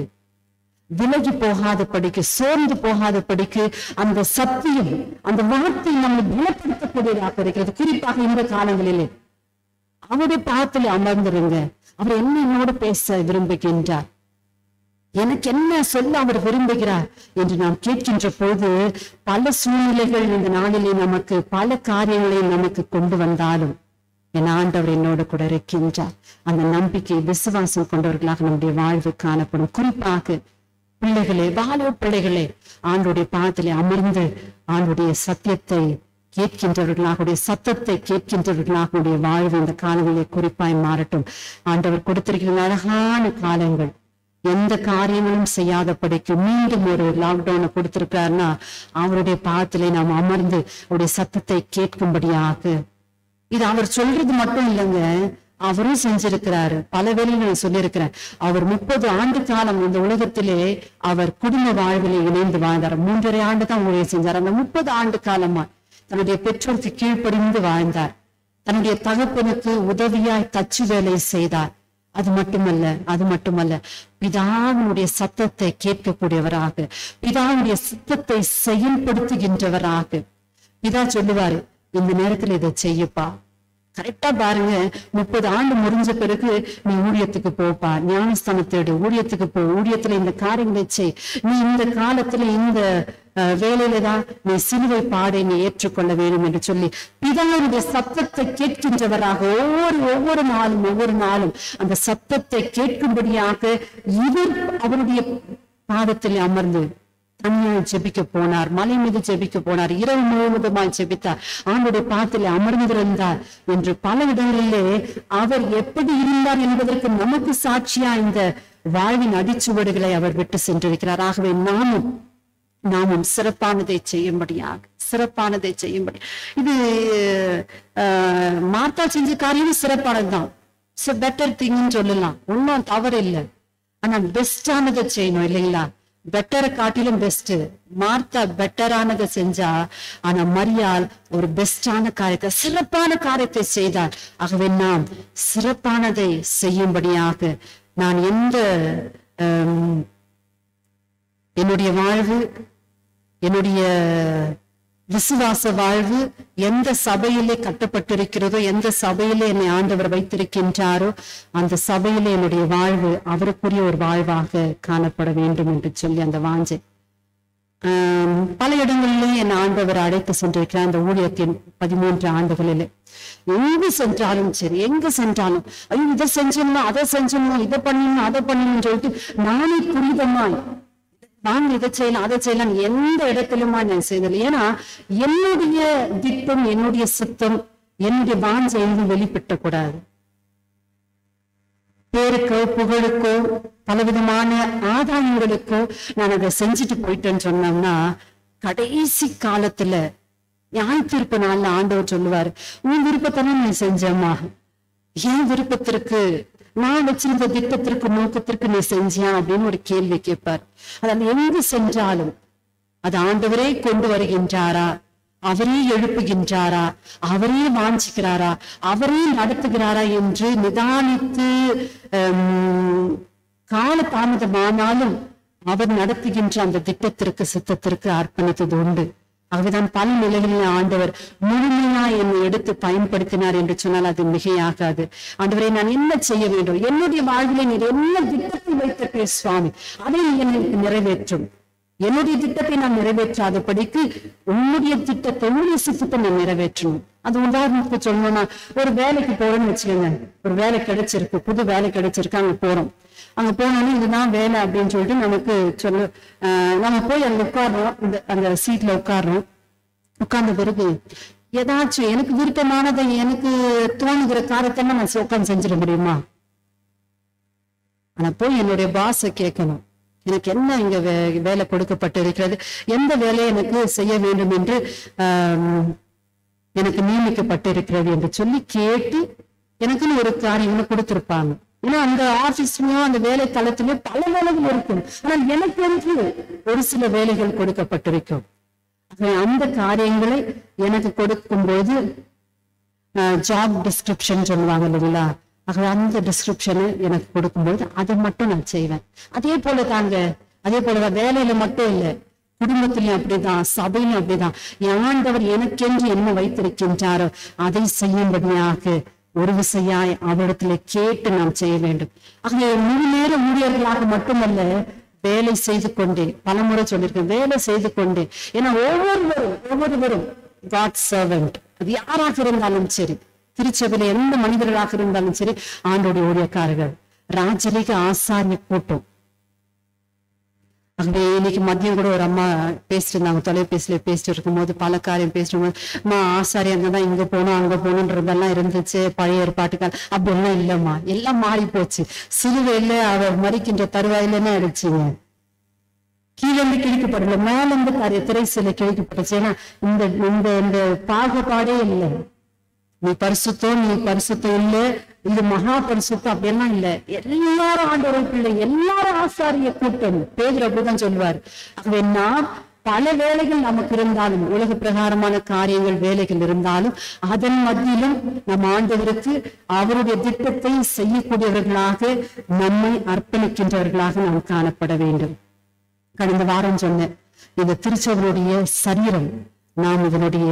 விலகி போகாத படிக்கு, சோர்ந்து போகாத படிக்கு அந்த சத்தியம் அந்த வார்த்தை நம்மை குணப்படுத்தக்கூடியதாக இருக்கிறது. குறிப்பாக இந்த காலங்களிலே அவருடைய பாதத்திலே அமர்ந்துருங்க. அவர் என்ன என்னோட பேச விரும்புகின்றார், எனக்கு என்ன சொல்ல அவர் விரும்புகிறார் என்று நாம் கேட்கின்ற போது பல சூழ்நிலைகள் இந்த நாளிலே நமக்கு பல காரியங்களை நமக்கு கொண்டு வந்தாலும் என் ஆண்டவர் என்னோட கூட இருக்கின்றார். அந்த நம்பிக்கை விசுவாசம் கொண்டவர்களாக நம்முடைய வாழ்வு காணப்படும். குறிப்பாக பிள்ளைகளே, வாலிப பிள்ளைகளே, ஆண்டுடைய பாதத்திலே அமர்ந்து ஆண்டுடைய சத்தியத்தை கேட்கின்றவர்களாக சத்தத்தை கேட்கின்றவர்களாக வாழ்வு இந்த காலங்களிலே குறிப்பாய் மாறட்டும். ஆண்டவர் கொடுத்திருக்கிற அழகான காலங்கள், எந்த காரியங்களும் செய்யாத படிக்கு மீண்டும் ஒரு லாக்டவுனை கொடுத்திருக்காருன்னா அவருடைய பாதத்திலே நாம் அமர்ந்து அவருடைய சத்தத்தை கேட்கும்படியாக. இது அவர் சொல்றது மட்டும் இல்லைங்க, அவரும் செஞ்சிருக்கிறாரு. பல வேளையில் நான் சொல்லியிருக்கிறேன், அவர் முப்பது ஆண்டு காலம் இந்த உலகத்திலே அவர் குடும்ப வாழ்விலே இணைந்து வாழ்ந்தார். மூன்றரை ஆண்டு தான் ஊழியம் செஞ்சார். அந்த முப்பது ஆண்டு காலமா தன்னுடைய பெற்றோருக்கு கீழ்ப்படிந்து வாழ்ந்தார். தன்னுடைய தகப்பனுக்கு உதவியாய் தச்சு வேலை செய்தார். அது மட்டுமல்ல அது மட்டுமல்ல பிதாவினுடைய சத்தத்தை கேட்கக்கூடியவராக, பிதாவுடைய சித்தத்தை செயல்படுத்துகின்றவராக. பிதா சொல்லுவாரு, இந்த நேரத்துல இதை செய்யப்பா. கரெக்டா பாருங்க, முப்பது ஆண்டு முடிஞ்ச பிறகு நீ ஊழியத்துக்கு போப்பா, ஞானஸ்தானத்தேடு, ஊழியத்துக்கு போ, ஊழியத்துல இந்த காரியங்களை செய், நீ இந்த காலத்துல இந்த வேலையில தான் நீ சிலுவை பாடை நீ ஏற்றுக்கொள்ள வேண்டும் என்று சொல்லி பிதாவுடைய சத்தத்தை கேட்கின்றவராக ஒவ்வொரு ஒவ்வொரு நாளும் ஒவ்வொரு நாளும் அந்த சத்தத்தை கேட்கும்படியாக இவர் அவருடைய பாதத்தில் அமர்ந்து தனியாய் ஜெபிக்க போனார், மலை மீது ஜெபிக்க போனார், இரவு முழுவதுமாய் ஜெபித்தார், ஆண்டுடைய பாதத்தில் அமர்ந்திருந்தார் என்று பல இடங்களிலே அவர் எப்படி இருந்தார் என்பதற்கு நமக்கு சாட்சியா இந்த வாழ்வின் அடிச்சுவடுகளை அவர் விட்டு சென்றிருக்கிறார். ஆகவே நாமும் நாமும் சிறப்பானதை செய்யும்படியாக சிறப்பானதை செய்யும்படி இது அஹ் மார்த்தா செஞ்ச காரியம் சிறப்பானதுதான், பெட்டர் திங்னு சொல்லலாம், ஒன்னும் தவறு இல்லை. ஆனா பெஸ்டானதை செய்யணும் இல்லைங்களா? பெட்டரை காட்டிலும் பெஸ்ட். மார்த்தா பெட்டரானதை செஞ்சா, ஆனா மரியாள் ஒரு பெஸ்டான காரியத்தை சிறப்பான காரியத்தை செய்தார். ஆகவே நாம் சிறப்பானதை செய்யும்படியாக நான் எந்த என்னுடைய வாழ்வு, என்னுடைய விசுவாச வாழ்வு எந்த சபையிலே கட்டப்பட்டிருக்கிறதோ, எந்த சபையிலே என்னை ஆண்டவர் வைத்திருக்கின்றாரோ அந்த சபையிலே என்னுடைய வாழ்வு அவருக்குரிய ஒரு வாழ்வாக காணப்பட வேண்டும் என்று சொல்லி அந்த வாஞ்சை ஆஹ் பல இடங்களிலே என் ஆண்டவர் அழைத்து சென்றிருக்கிறார். அந்த ஊழியத்தின் பதிமூன்று ஆண்டுகளிலே எங்கு சென்றாலும் சரி, எங்க சென்றாலும் ஐயோ இதை செஞ்சோம்னா அதை செஞ்சோம்னா இதை பண்ணணும் அதை பண்ணணும்னு சொல்லிட்டு நானே புரிதமாய் வாங்க இதை செய்யலாம் அதை செய்யலாம் எந்த இடத்திலுமா நான் செய்தல. ஏன்னா என்னுடைய திட்டம் என்னுடைய சித்தம் என்னுடைய வாஞ்சை எங்கும் வெளிப்பட்ட கூடாது. பேருக்கோ புகழுக்கோ பலவிதமான ஆதாயங்களுக்கோ நான் அதை செஞ்சுட்டு போயிட்டேன்னு சொன்னோம்னா கடைசி காலத்துல நியாயத்தீர்ப்பு நாள்ல ஆண்டவர் சொல்லுவாரு, உன் விருப்பத்தானே நீ செஞ்சம்மா, என் விருப்பத்திற்கு நான் வச்சிருந்த திட்டத்திற்கு நோக்கத்திற்கு நீ செஞ்சியா அப்படின்னு ஒரு கேள்வி கேட்பார். அதாவது எங்கு சென்றாலும் அது ஆண்டவரே கொண்டு வருகின்றாரா, அவரே எழுப்புகின்றாரா, அவரே வாஞ்சிக்கிறாரா, அவரே நடத்துகிறாரா என்று நிதானித்து கால தாமதமானாலும் அவர் நடத்துகின்ற அந்த திட்டத்திற்கு சித்தத்திற்கு அர்ப்பணித்தது உண்டு. ஆகவேதான் பல நிலைகளில் ஆண்டவர் முழுமையா என்னை எடுத்து பயன்படுத்தினார் என்று சொன்னால் அது மிகையாகாது. ஆண்டவரை நான் என்ன செய்ய வேண்டும், என்னுடைய வாழ்விலே நீர் என்ன திட்டத்தை வைத்த சுவாமி அதை எனக்கு நிறைவேற்றும். என்னுடைய திட்டத்தை நான் நிறைவேற்றாதபடிக்கு உன்னுடைய திட்டத்தை உன்னுடைய சித்தத்தை நான் நிறைவேற்றணும். அது உதாரணத்துக்கு சொல்லணும்னா ஒரு வேலைக்கு போறோம்னு வச்சுக்கோங்க, ஒரு வேலை கிடைச்சிருக்கு, புது வேலை கிடைச்சிருக்கு, அங்க போறோம். அங்க போனாலும் இதுதான் வேலை அப்படின்னு சொல்லிட்டு நமக்கு சொல்ல ஆஹ் நம்ம போய் அங்க உட்கார்றோம், இந்த அந்த சீட்ல உட்கார்றோம். உட்கார்ந்த பிறகு ஏதாச்சும் எனக்கு விருப்பமானதை எனக்கு தோணுகிற காரியத்தை நான் உட்கார்ந்து செஞ்சிட முடியுமா? ஆனா போய் என்னுடைய பாஸை கேட்கணும், எனக்கு என்ன இங்க வே வேலை கொடுக்கப்பட்டு இருக்கிறது, எந்த வேலையை எனக்கு செய்ய வேண்டும் என்று ஆஹ் எனக்கு நியமிக்கப்பட்டு இருக்கிறது என்று சொல்லி கேட்டு எனக்குன்னு ஒரு காரியங்களை கொடுத்திருப்பாங்க. ஏன்னா அந்த ஆபீஸ்லயோ அந்த வேலை தளத்திலயோ பல வேலைகள் இருக்கும், ஆனால் எனக்கு என்று ஒரு சில வேலைகள் கொடுக்கப்பட்டிருக்கும். அந்த காரியங்களை எனக்கு கொடுக்கும் போது ஜாப் டிஸ்கிரிப்ஷன் சொல்லுவாங்க இல்லைங்களா, ஆகவே அந்த டிஸ்கிரிப்ஷனு எனக்கு கொடுக்கும்போது அதை மட்டும் நான் செய்வேன். அதே போல தாங்க, அதே போலதான் வேலையில மட்டும் இல்லை, குடும்பத்திலையும் அப்படிதான், சபையிலும் அப்படிதான். ஆண்டவர் எனக்கென்று என்ன வைத்திருக்கின்றாரோ அதை செய்யும்படியாக ஒரு விசையாய் அவரிடத்துல கேட்டு நாம் செய்ய வேண்டும். ஆகவே முழு நேர ஊழியர்களாக மட்டுமல்ல, வேலை செய்து கொண்டே, பலமுறை சொல்லியிருக்கேன், வேலை செய்து கொண்டே. ஏன்னா ஒவ்வொருவரும் ஒவ்வொருவரும் காட் சர்வெண்ட், அது யாராக இருந்தாலும் சரி, திருச்சபையில எந்த மனிதர்களாக இருந்தாலும் சரி, ஆண்டோடைய ஊழியக்காரர்கள், ராஜரீக ஆசாரிய கூட்டம். ஆகவே இன்னைக்கு மதியம் கூட ஒரு அம்மா பேசிட்டு இருந்தாங்க, தொலைபேசியில பேசிட்டு இருக்கும் போது பல காரியம் பேசிட்டு போது, அம்மா ஆசாரியா தான் இங்க போனோம் அங்க போகணுன்றதெல்லாம் இருந்துச்சு பழைய ஏற்பாட்டுக்கால், அப்படி எல்லாம் இல்லம்மா, எல்லாம் மாறி போச்சு. சிலுவையில அவர் மறிக்கின்ற தருவாயிலன்னு ஆயிடுச்சுங்க, கீழே கிழிக்கப்படல, மேல இருந்து காரிய திரை சிலை கிழிக்கப்பட்டுச்சு. ஏன்னா இந்த இந்த இந்த பாகுபாடே இல்லை, நீ பரிசுத்தம் நீ பரிசுத்தம் இல்ல, இது மகா பரிசுத்தம் அப்படியெல்லாம் இல்ல, எல்லாரும் ஆண்டவர் பிள்ளை, எல்லாரும் ஆசாரிய கூட்டம். பேதுரு அப்படிதான் சொல்லுவார். ஆகவே நாம் பல வேலைகள் நமக்கு இருந்தாலும், உலக பிரகாரமான காரியங்கள் வேலைகள் இருந்தாலும், அதன் மத்தியிலும் நம் ஆண்டவருக்கு அவருடைய திட்டத்தை செய்யக்கூடியவர்களாக நம்மை அர்ப்பணிக்கின்றவர்களாக நாம் காணப்பட வேண்டும். கடந்த வாரம் சொன்னேன், இந்த திருச்சபையுடைய சரீரம், நாம் இதனுடைய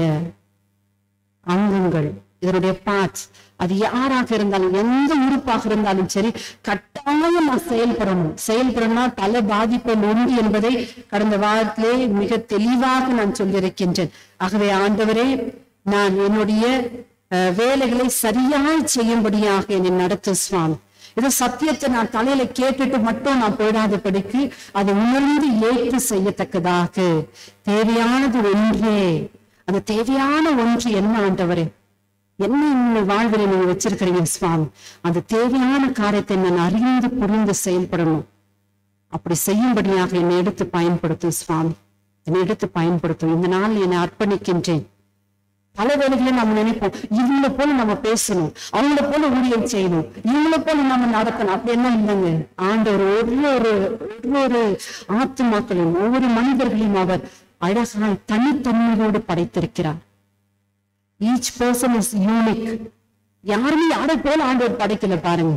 அங்கங்கள், இதனுடைய பார்ட்ஸ், அது யாராக இருந்தாலும் எந்த உறுப்பாக இருந்தாலும் சரி, கட்டாயம் நான் செயல்படணும். செயல்படணும்னா பல பாதிப்புகள் உண்டு என்பதை கடந்த வாரத்திலே மிக தெளிவாக நான் சொல்லியிருக்கின்றேன். ஆகவே ஆண்டவரே, நான் என்னுடைய வேலைகளை சரியாய் செய்யும்படியாக என்னை நடத்து சுவாமி. இது சத்தியத்தை நான் தலையில கேட்டுட்டு மட்டும் நான் போயிடாதபடிக்கு அதை உணர்ந்து ஏற்று செய்யத்தக்கதாக தேவையானது ஒன்றே, அந்த தேவையான ஒன்று என்ன ஆண்டவரே, என்ன உங்கள் வாழ்வில் நீங்க வச்சிருக்கிறீங்க சுவாமி, அந்த தேவையான காரியத்தை நான் அறிந்து புரிந்து செயல்படணும். அப்படி செய்யும்படியாக என்னை எடுத்து பயன்படுத்தும் சுவாமி, என்னை எடுத்து பயன்படுத்தும். இந்த நாள் என்னை அர்ப்பணிக்கின்றேன். பல வேலைகளை நம்ம நினைப்போம், இவங்கள போல நம்ம பேசணும், அவங்கள போல ஊழியம் செய்யணும், இவங்கள போல நம்ம நடக்கணும், அப்படி என்ன இல்லைங்க. ஆண்டவர் ஒவ்வொரு ஒவ்வொரு ஆத்துமாக்களையும் ஒவ்வொரு மனிதர்களையும் அவர் அழகாய் தனித்தன்மையோடு படைத்திருக்கிறார். Each person is unique. யாருமே யாரை போல ஆண்டவர் படைக்கல பாருங்க.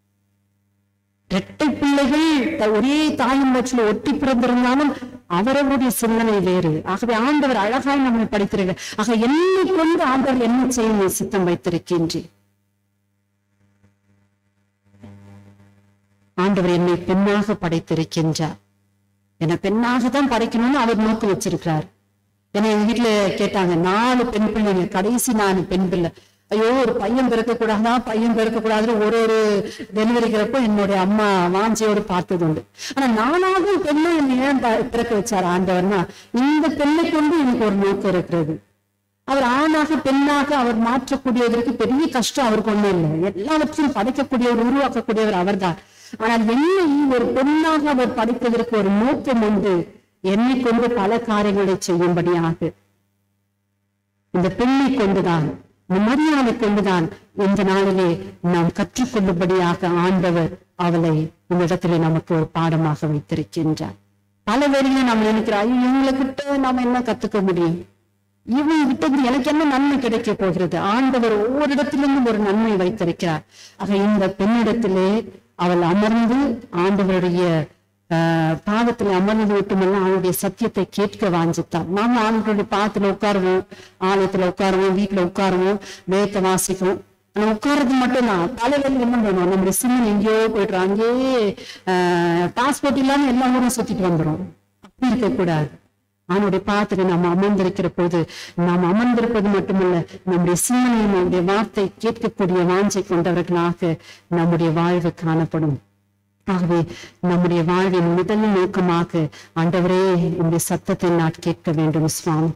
இரட்டை பிள்ளைகள் ஒரே தாயின் வயிற்றில் ஒட்டி பிறந்திருந்தாலும் அவரவருடைய சிந்தனை வேறு. ஆகவே ஆண்டவர் அழகாய் நம்மை படைத்திருக்க. ஆக என்னை கொண்டு ஆண்டவர் என்ன செய்ய சித்தம் வைத்திருக்கின்றேன். ஆண்டவர் என்னை பெண்ணாக படைத்திருக்கின்றார். என்னை பெண்ணாகத்தான் படைக்கணும்னு அவர் நோக்கம் வச்சிருக்கிறார். ஏன்னா எங்க வீட்டுல கேட்டாங்க, நாலு பெண் பிள்ளைங்க, கடைசி நாலு பெண் பிள்ளை. ஐயோ ஒரு பையன் பிறக்க கூடாதா பையன் பிறக்க கூடாதுன்னு ஒரு ஒரு டெலிவரிக்கிறப்போ என்னுடைய அம்மா வாஞ்சியோடு பார்த்தது உண்டு. ஆனா நானாகவும் பெண்ணை என்னை ஏன் பிறக்க வச்சார் ஆண்டவர்னா, இந்த பெண்ணை கொண்டு எனக்கு ஒரு நோக்கம் இருக்கிறது. அவர் ஆணாக பெண்ணாக அவர் மாற்றக்கூடியதற்கு பெரிய கஷ்டம் அவருக்கு ஒண்ணும் இல்லை. எல்லாவற்றையும் படைக்கக்கூடியவர் உருவாக்கக்கூடியவர் அவர் தான். ஆனால் என்னை ஒரு பெண்ணாக அவர் படைத்ததற்கு ஒரு நோக்கம் உண்டு. என்னை கொண்டு பல காரியங்களை செய்யும்படியாக இந்த பெண்ணை கொண்டுதான், மரியாதை கொண்டுதான் இந்த நாளிலே நாம் கற்றுக்கொள்ளும்படியாக ஆண்டவர் அவளை இந்த இடத்திலே நமக்கு ஒரு பாடமாக வைத்திருக்கின்றார். பல வேளையில நாம் நினைக்கிறோம், இவங்களை கிட்ட நாம என்ன கத்துக்க முடியும், இவங்க கிட்ட எனக்கு என்ன நன்மை கிடைக்க போகிறது. ஆண்டவர் ஒவ்வொரு இடத்திலிருந்தும் ஒரு நன்மை வைத்திருக்கிறார். ஆக இந்த பெண்ணிடத்திலே அவள் அமர்ந்து ஆண்டவருடைய ஆஹ் பாதத்துல அமர்ந்து மட்டுமல்ல அவனுடைய சத்தியத்தை கேட்க வாஞ்சித்தான். நாம ஆண்டவருடைய பாதத்துல உட்காருவோம், ஆலயத்துல உட்காருவோம், வீட்டுல உட்காருவோம், வேதத்தை வாசிக்குவோம். ஆனா உட்கார்றது மட்டும்தான். பல வேலை என்ன பண்ணுவோம், நம்முடைய சிம்மன் எங்கேயோ போயிட்டுறோம், அங்கேயே ஆஹ் பாஸ்போர்ட் இல்லாம எல்லா ஊரும் சுத்திட்டு வந்துடும். அப்படி இருக்கக்கூடாது. அவனுடைய பாத்திர நாம் அமர்ந்திருக்கிற போது நாம் அமர்ந்திருப்பது மட்டுமல்ல, நம்முடைய சிந்தனையும் நம்முடைய வார்த்தை கேட்கக்கூடிய வாஞ்சை கொண்டவர்களாக நம்முடைய வாழ்வு காணப்படும். ஆகவே நம்முடைய வாழ்வின் முதல் நோக்கமாக ஆண்டவரே இந்த சத்தத்தை நான் கேட்க வேண்டும் சுவாமி,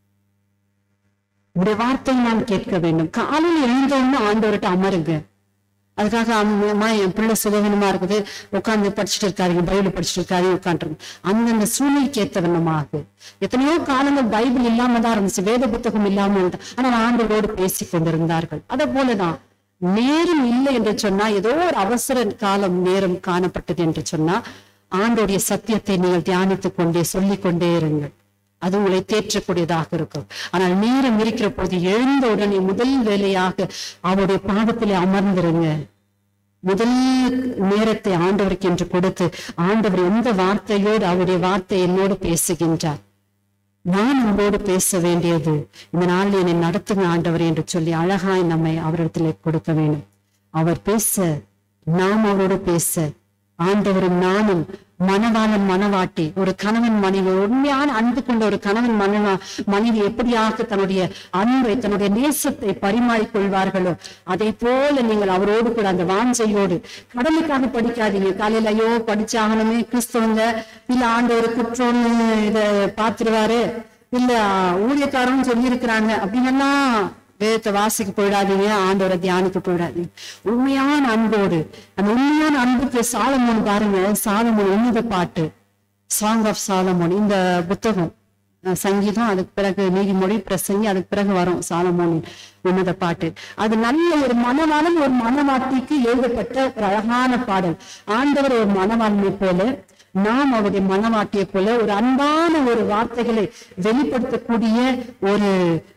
உடைய வார்த்தையை நான் கேட்க வேண்டும். காலையில் எழுந்தோன்னு ஆண்டவர்கிட்ட அமருங்க. அதுக்காக அம்மா என் பிள்ளை சுகவீனமா இருக்குது உட்காந்து படிச்சுட்டு இருக்காரு, பைபிள் படிச்சுட்டு இருக்காரு உட்காந்துருக்கு. அந்தந்த சூழ்நிலைக்கு ஏற்றவண்ணமாக எத்தனையோ காலங்கள் பைபிள் இல்லாம தான் இருந்துச்சு, வேத புத்தகம் இல்லாம இருந்தா, ஆனால் ஆண்டவரோடு பேசி கொண்டிருந்தார்கள். அதே போலதான் நேரம் இல்லை என்று சொன்னா, ஏதோ ஒரு அவசர காலம் நேரம் காணப்பட்டது என்று சொன்னா ஆண்டோடைய சத்தியத்தை நீங்கள் தியானித்துக் கொண்டே சொல்லிக் கொண்டே இருங்கள். அது உங்களை தேற்றக்கூடியதாக இருக்கும். ஆனால் நேரம் இருக்கிற போது எழுந்த உடனே முதல் வேலையாக அவருடைய பாதத்திலே அமர்ந்திருங்க. முதல் நேரத்தை ஆண்டவருக்கு என்று கொடுத்து, ஆண்டவர் எந்த வார்த்தையோடு அவருடைய வார்த்தை என்னோடு பேசுகின்றார், நான் உங்களோடு பேச வேண்டியது இந்த நாளில் என்னை நடத்துங்க ஆண்டவர் என்று சொல்லி அழகாய் நம்மை அவரிடத்திலே கொடுக்க வேண்டும். அவர் பேச, நாம் அவரோடு பேச, ஆண்டவரும் நானும் மணவாளன் மணவாட்டி, ஒரு கணவன் மனைவி, உண்மையான அன்பு கொண்ட ஒரு கணவன் மனைவா மனைவி எப்படியாக தன்னுடைய அன்பை தன்னுடைய நேசத்தை பரிமாறிக் கொள்வார்களோ அதே போல நீங்கள் அவரோடு கூட அந்த வாஞ்சையோடு, கடலுக்காக படிக்காதீங்க. காலையில ஐயோ படிச்சாகணுமே, கிறிஸ்தவங்க இல்ல ஆண்டவர் குற்றம்னு இத பாத்துருவாரு, இல்ல ஊழியக்காரன்னு சொல்லி இருக்கிறாங்க அப்படின்னா வேதத்தை வாசிக்க போயிடாதீங்க, ஆண்டவரை தியானிக்க போயிடாதீங்க. உண்மையான அன்போடு, அந்த உண்மையான அன்புக்கு சாலமோன் பாருங்க, சாலமோன் உன்னத பாட்டு, சாங் ஆஃப் சாலமோன் இந்த புத்தகம், சங்கீதம், அதுக்கு பிறகு நீதிமொழி, பிரசங்கி, அதுக்கு பிறகு வரும் சாலமோனின் உன்னத பாட்டு. அது நல்ல ஒரு மணவாளன் ஒரு மணவாட்டிக்கு எழுதப்பட்ட ஒரு அழகான பாடல். ஆண்டவர் ஒரு மணவாளனை போல, நாம் அவருடைய மனவாட்டியை போல ஒரு அன்பான ஒரு வார்த்தைகளை வெளிப்படுத்தக்கூடிய ஒரு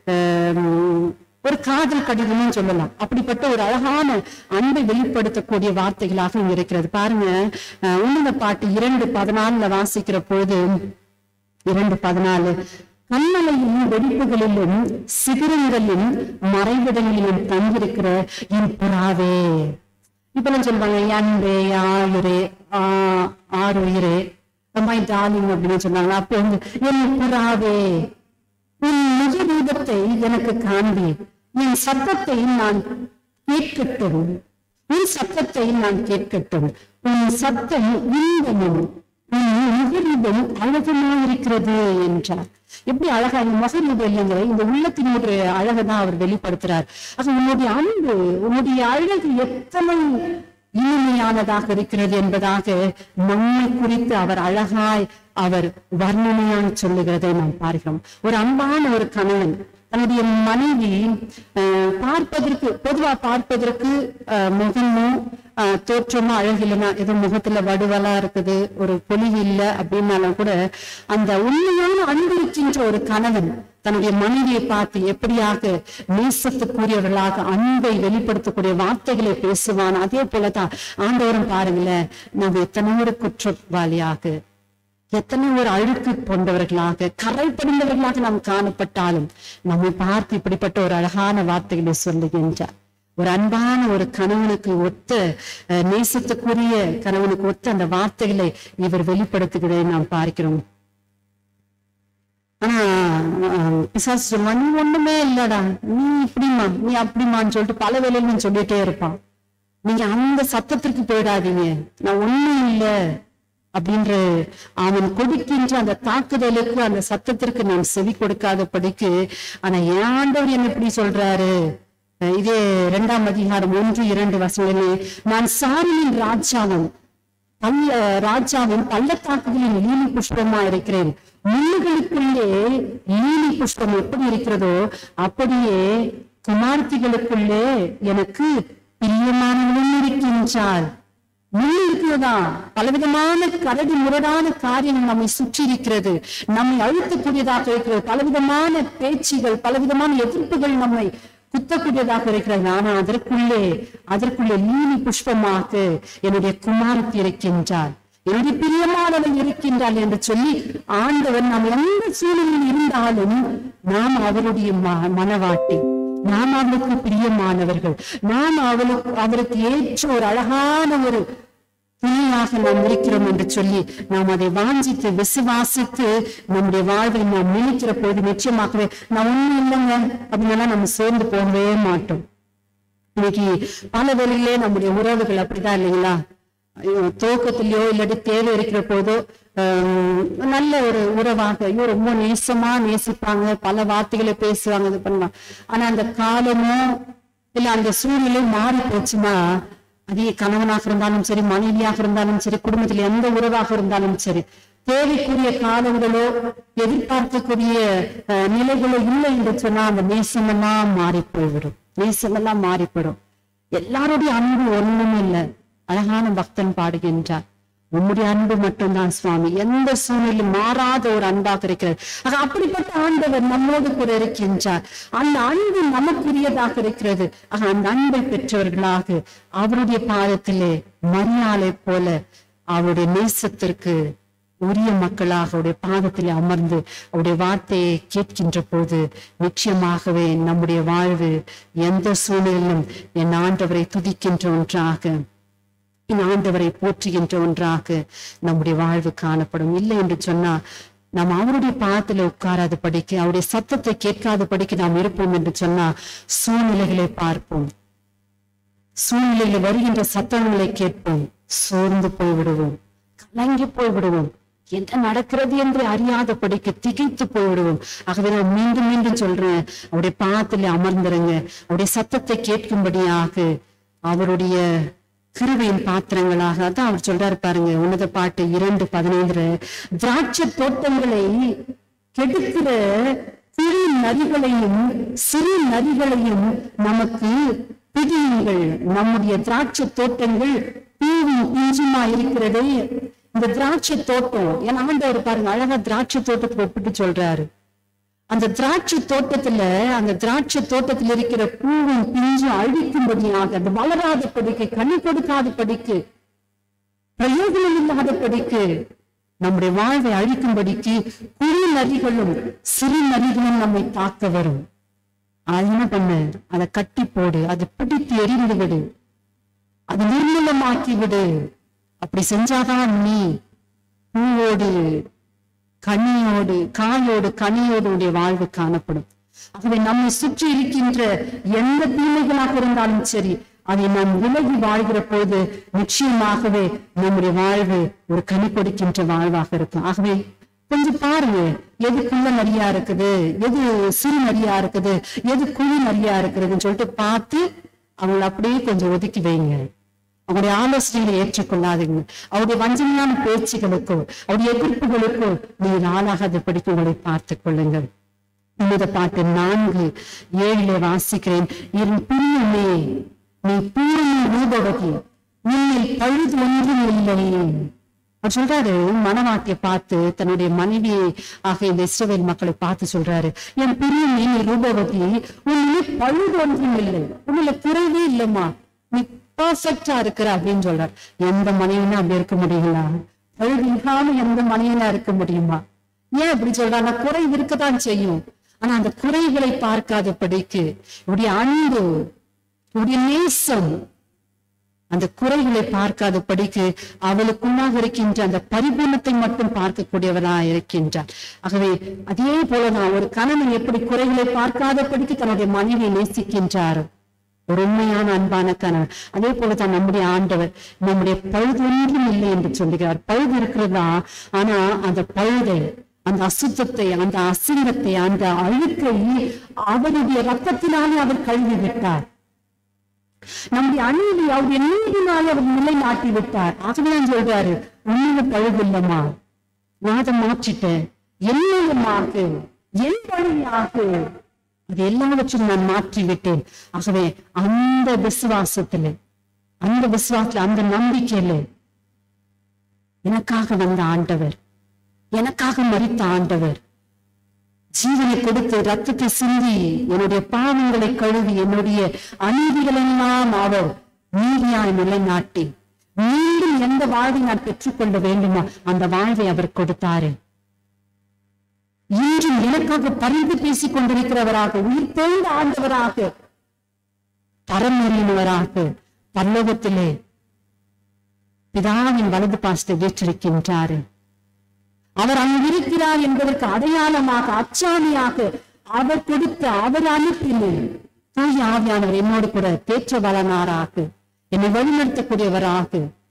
ஒரு காதல் கடிதம்னு சொல்லலாம். அப்படிப்பட்ட ஒரு அழகான அன்பை வெளிப்படுத்தக்கூடிய வார்த்தைகளாக இங்க இருக்கிறது. பாருங்க, உன்னத பாட்டு இரண்டு பதினாலுல வாசிக்கிற பொழுது, இரண்டு பதினாலு கண்மலையின் வெடிப்புகளிலும் சிகரங்களிலும் மறைவிடங்களிலும் தங்கியிருக்கிற என் புறாவே. இப்ப நான் சொல்லுவாங்க, அன்பே ஆயுரே ஆஹ் ஆறு உயிரே மை டார்லிங் அப்படின்னு சொன்னாங்க. அப்போ வந்து என் புறாவே உன் நிஜ ரூபத்தை எனக்கு காண்பி, என் சத்தத்தை நான் கேட்கட்டும், உன் சத்தத்தை நான் கேட்கட்டும், உன் சத்தம் இன்பமும் உன் முகரூபம் அழகமாக இருக்கிறது என்றார். எப்படி அழகா இந்த முகரூபம் இல்லைங்கிற இந்த உள்ளத்தினுடைய அழகைதான் அவர் வெளிப்படுத்துறார். அது உன்னுடைய அன்பு, உன்னுடைய அழகு எத்தனை இனிமையானதாக இருக்கிறது என்பதாக நம்மை குறித்து அவர் அழகாய் அவர் வர்ணனையாக சொல்லுகிறதை நாம் பார்க்கிறோம். ஒரு அன்பான ஒரு கணவன் தன்னுடைய மனைவி அஹ் பார்ப்பதற்கு பொதுவா பார்ப்பதற்கு அஹ் முகமும் ஆஹ் தோற்றமா அழகில்லைன்னா, ஏதோ முகத்துல வடுவலா இருக்குது, ஒரு பொலிவு இல்லை அப்படின்னாலும் கூட அந்த உண்மையான அன்பிருக்கின்ற ஒரு கணவன் தன்னுடைய மனைவியை பார்த்து எப்படியாக நேசத்துக்குரியவர்களாக அன்பை வெளிப்படுத்தக்கூடிய வார்த்தைகளை பேசுவான். அதே போலதான் ஆண்டவரும் பாருங்களேன், நாம் எத்தனை ஒரு குற்றவாளியாக, எத்தனை ஒரு அழுக்கு கொண்டவர்களாக, கரை படிந்தவர்களாக நாம் காணப்பட்டாலும் நம்மை பார்த்து இப்படிப்பட்ட ஒரு அழகான வார்த்தைகளை சொல்லுகின்றார். ஒரு அன்பான ஒரு கணவனுக்கு ஒத்த, நேசத்துக்குரிய கணவனுக்கு ஒத்த அந்த வார்த்தைகளை இவர் வெளிப்படுத்துகிறதை நாம் பார்க்கிறோம். ஆனா ஆஹ் பிசாசு சொல்லுவான், நீ ஒண்ணுமே இல்லடா, நீ இப்படிமா நீ அப்படிமான்னு சொல்லிட்டு பல வேலையிலும் சொல்லிட்டே இருப்பான். நீங்க அந்த சத்தத்திற்கு போயிடாதீங்க, நான் ஒண்ணும் இல்லை அப்படின்ற அவன் கொடுக்கின்ற அந்த தாக்குதலுக்கு அந்த சத்தத்திற்கு நான் செவி கொடுக்காதபடிக்கு. ஆனா என் ஆண்டவர் என்ன இப்படி சொல்றாரு, இதே இரண்டாம் அதிகாரம் ஒன்று இரண்டு வசனங்களே, நான் சாரியின் ராஜாவும் பல்ல ராஜாவும் பள்ளத்தாக்குகளின் லீலி புஷ்பமா இருக்கிறேன். முள்ளுகளுக்குள்ளே லீலி புஷ்பம் எப்படி இருக்கிறதோ அப்படியே குமார்த்திகளுக்குள்ளே எனக்கு பிரியமானவளும் இருக்கின்றாள். முள்ளு இருக்கிறதா, பலவிதமான கரடி முரடான காரியங்கள் நம்மை சுற்றி இருக்கிறது, நம்மை அழுத்தக்கூடியதாக இருக்கிறது, பலவிதமான பேச்சுகள் பலவிதமான எதிர்ப்புகள் நம்மை குத்தக்கூடியதாக இருக்கிறது. ஆனா அதற்குள்ளே அதற்குள்ளே லீலி புஷ்பமாக என்னுடைய குமாரத்தி இருக்கின்றார், என்னுடைய பிரியமானவள் இருக்கின்றாள் என்று சொல்லி ஆண்டவர் நாம் எந்த சூழ்நிலையில் இருந்தாலும் நாம் அவருடைய மனவாட்டி, நாம் அவளுக்கு பிரியமானவர்கள், நாம் அவளுக்கு அவருக்கு ஏற்ற ஒரு அழகான ஒரு துணையாக நாம் இருக்கிறோம் என்று சொல்லி நாம் அதை வாஞ்சித்து விசுவாசித்து நம்முடைய வாழ்வை நாம் நினைக்கிற போது நிச்சயமாகவே நான் ஒண்ணும் இல்லைங்க அப்படின்னா நம்ம சேர்ந்து போகவே மாட்டோம். இன்னைக்கு பல வேளையிலே நம்முடைய உறவுகள் அப்படிதான் இல்லைங்களா, துவக்கத்திலயோ இல்லாட்டி தேவை இருக்கிற போதோ ஆஹ் நல்ல ஒரு உறவாக ஐயோ ரொம்ப நேசமா நேசிப்பாங்க, பல வார்த்தைகளை பேசுவாங்க, இது பண்ணுவாங்க. ஆனா அந்த காலமோ இல்ல அந்த சூழ்நிலை மாறி போச்சுன்னா, அதே கணவனாக இருந்தாலும் சரி, மனைவியாக இருந்தாலும் சரி, குடும்பத்தில் எந்த உறவாக இருந்தாலும் சரி, தேவைக்குரிய காலங்களோ எதிர்பார்க்கக்கூடிய அஹ் நிலைகளோ இல்லை என்று சொன்னா அந்த நேசமெல்லாம் மாறி போய்விடும், நேசமெல்லாம் மாறிப்படும். எல்லாருடைய அன்பு ஒண்ணும் இல்லை. அழகான பக்தன் பாடுகின்றார், உம்முடைய அன்பு மட்டும்தான் சுவாமி, எந்த சூழ்நிலையும் மாறாத ஒரு அன்பாக இருக்கிறது. ஆக அப்படிப்பட்ட ஆண்டவர் நம்மோடு கூட இருக்கின்றார், அந்த அன்பு நமக்குரியதாக இருக்கிறது. ஆக அந்த அன்பை பெற்றவர்களாக அவருடைய பாதத்திலே மரியாதை போல அவருடைய நேசத்திற்கு உரிய மக்களாக அவருடைய பாதத்திலே அமர்ந்து அவருடைய வார்த்தையை கேட்கின்ற போது நிச்சயமாகவே நம்முடைய வாழ்வு எந்த சூழ்நிலையிலும் என் ஆண்டவரை துதிக்கின்ற ஒன்றாக, என் ஆண்டவரை போற்றுகின்ற ஒன்றாக நம்முடைய வாழ்வு காணப்படும். இல்லை என்று சொன்னா நாம் அவருடைய பாதத்துல உட்காராத படிக்க, அவருடைய சத்தத்தை கேட்காத படிக்க நாம் இருப்போம் என்று சொன்னா சூழ்நிலைகளை பார்ப்போம், சூழ்நிலையில வருகின்ற சத்தங்களை கேட்போம், சோர்ந்து போய்விடுவோம், கலங்கி போய்விடுவோம், என்ன நடக்கிறது என்று அறியாத படிக்க திகைத்து போய்விடுவோம். ஆகவே நான் மீண்டும் மீண்டும் சொல்றேன், அவருடைய பாதத்துல அமர்ந்துருங்க, அவருடைய சத்தத்தை கேட்கும்படியாக அவருடைய கிருபையின் பாத்திரங்களாக. அதான் அவர் சொல்றாரு பாருங்க, உன்னத பாட்டு இரண்டு பதினைந்துல, திராட்சை தோட்டங்களை கெடுக்கிற சிறு நதிகளையும் சிறு நதிகளையும் நமக்கு பிடியுங்கள். நம்முடைய திராட்சை தோட்டங்கள் பூவும் பிஞ்சுமா இருக்கிறதே, இந்த திராட்சை தோட்டம் என் ஆண்டவர் பாருங்க அழகா திராட்சை தோட்டத்துக்கு ஒப்பிட்டு சொல்றாரு. அந்த திராட்சை தோட்டத்துல அந்த திராட்சை தோட்டத்தில் இருக்கிற பூவும் பிஞ்சும் அழிக்கும்படியாக, அந்த வளராத படிக்கு, கனி கொடுக்காத படிக்கு, பிரயோஜனம் இல்லாத படிக்கு, நம்முடைய வாழ்வை அழிக்கும்படிக்கு குறு நதிகளும் சிறு நதிகளும் நம்மை தாக்க வரும். அது என்ன பண்ணு, அதை கட்டி போடு, அதை பிடித்து எரிந்து விடு, அது நிர்மூலமாக்கி விடு. அப்படி செஞ்சாதான் நீ பூவோடு கனியோடு காயோடு கனியோடு உடைய வாழ்வு காணப்படும். ஆகவே நம்மை சுற்றி இருக்கின்ற எந்த தீமைகளாக இருந்தாலும் சரி, அதை நாம் விலகி வாழ்கிற போது நிச்சயமாகவே நம்முடைய வாழ்வு ஒரு கனி கொடுக்கின்ற வாழ்வாக இருக்கும். ஆகவே கொஞ்சம் பாருங்க, எது குள்ள நரியா இருக்குது, எது சிறு நரியா இருக்குது, எது குழு நரியா இருக்குதுன்னு சொல்லிட்டு பார்த்து அவங்களை அப்படியே கொஞ்சம் ஒதுக்கி வைங்க. அவருடைய ஆலோசனைகளை ஏற்றுக்கொள்ளாதீங்க. அவருடைய வஞ்சனையான பேச்சுகளுக்கோ அவருடைய எதிர்ப்புகளுக்கோ நீங்கள் ஆளாகாத படிக்க உங்களை பார்த்துக் கொள்ளுங்கள். இந்த பாட்டு நான்கு ஏழிலே வாசிக்கிறேன். என் பிரியமே, நீ பூரண ரூபவதி, உன்னில் பழுது ஒன்றும் இல்லை. அவர் சொல்றாரு, மனவாட்டியை பார்த்து தன்னுடைய மனைவி ஆக இந்த இஸ்ரவேல் மக்களை பார்த்து சொல்றாரு, என் பிரியமே நீ ரூபவதி, உன்னில் பழுது ஒன்றும் இல்லை, உன்னில குறைவே இல்லைம்மா, நீ பர்ஃபெக்டா இருக்கிற அப்படின்னு சொல்றார். எந்த மனைவினா அப்படி இருக்க முடியுங்களா? பழுது இல்லாம எந்த மனைவினா இருக்க முடியுமா? ஏன் அப்படி சொல்றாங்க? குறைவு இருக்கத்தான் செய்யும், ஆனா அந்த குறைகளை பார்க்காத படிக்கு உடைய அன்பு, உடைய நேசம், அந்த குறைகளை பார்க்காதபடிக்கு அவளுக்குள்ளாக இருக்கின்ற அந்த பரிபூர்ணத்தை மட்டும் பார்க்கக்கூடியவராய் இருக்கின்றார். ஆகவே அதே போலதான் ஒரு கணவன் எப்படி குறைகளை பார்க்காதபடிக்கு தன்னுடைய மனைவியை நேசிக்கின்றாரோ, ஒரு உண்மையான அன்பான கணவன், அதே போலதான் நம்முடைய ஆண்டவர் நம்முடைய பழுது ஒன்றும் இல்லை என்று சொல்லுகிறார். பழுது இருக்கிறதா, ஆனா அந்த பழுதை, அந்த அசுத்தத்தை, அந்த அசிங்கத்தை, அந்த அழுக்கை அவருடைய ரத்தத்தினாலே அவர் கழுவி விட்டார். நம்முடைய அநீதி அவருடைய நீதினாலே அவர் நிலைநாட்டி விட்டார். ஆகவேதான் சொல்றாரு, உண்மையில பழுதில்லமா, நான் அதை மாற்றிட்டேன், என்னையமாக என் வழியாக அது எல்லாவற்றையும் நான் மாற்றி விட்டேன். ஆகவே அந்த விசுவாசத்துல, அந்த விசுவாசத்துல, அந்த நம்பிக்கையில எனக்காக வந்த ஆண்டவர், எனக்காக மரித்த ஆண்டவர், ஜீவனை கொடுத்து ரத்தத்தை சிந்தி என்னுடைய பாவங்களை கழுவி என்னுடைய அநீதிகளெல்லாம் அவர் நீதியாய் நிலைநாட்டி மீண்டும் எந்த வாழ்வை நான் பெற்றுக்கொள்ள வேண்டுமோ அந்த வாழ்வை அவர் கொடுத்தாரு. இன்றும் எனக்காக பரிந்து பேசிக் கொண்டிருக்கிறவராக, உயிர் தேர்ந்த ஆண்டவராக, பரமறியினவராக பரலோகத்திலே பிதாவின் வலது பாசத்தை வீற்றிருக்கின்றாரு. அவர் அங்கிருக்கிறார் என்பதற்கு அடையாளமாக, அச்சாணியாக அவர் கொடுத்த அவர் அனுப்பின தூய ஆவியானவர் என்னோடு கூட தேற்றவளனாராக, என்னை வழிநடத்தக்கூடியவராக,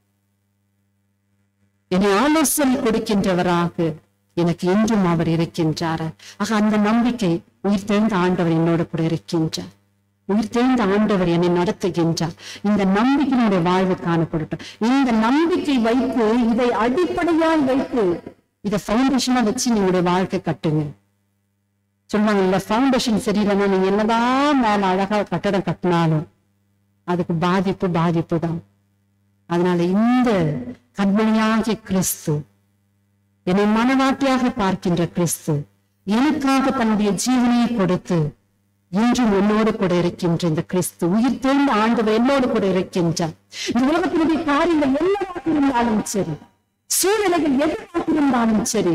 என்னை ஆலோசனை கொடுக்கின்றவராக எனக்கு இன்றும் அவர் இருக்கின்றார். ஆக அந்த நம்பிக்கை, உயிர் தேர்ந்த ஆண்டவர் என்னோடு கூட இருக்கின்றார், உயிர் தேர்ந்த ஆண்டவர் என்னை நடத்துகின்றார். இந்த நம்பிக்கையினுடைய வாழ்வு காணப்படட்டும். இந்த நம்பிக்கை வைத்து, இதை அடிப்படையால் வைத்து, இதை பவுண்டேஷனா வச்சு நீங்களுடைய வாழ்க்கை கட்டுங்க. சொல்லுவாங்க, இல்ல பவுண்டேஷன் சரியில்லைன்னா நீங்க என்னதான் மேல அழகா கட்டடம் கட்டினாலும் அதுக்கு பாதிப்பு பாதிப்பு தான். அதனால இந்த கண்மணியாகிய கிறிஸ்து, என்னை மனவாட்டியாக பார்க்கின்ற கிறிஸ்து, எனக்காக தன்னுடைய ஜீவனையை கொடுத்து இன்றும் என்னோடு கூட இருக்கின்ற இந்த கிறிஸ்து, உயிர் தேர்ந்த ஆண்டவர் என்னோடு கூட இருக்கின்றார். இந்த உலகத்தினுடைய காரியங்கள் என்னவாக இருந்தாலும் சரி, சூழ்நிலைகள் எதிராக இருந்தாலும் சரி,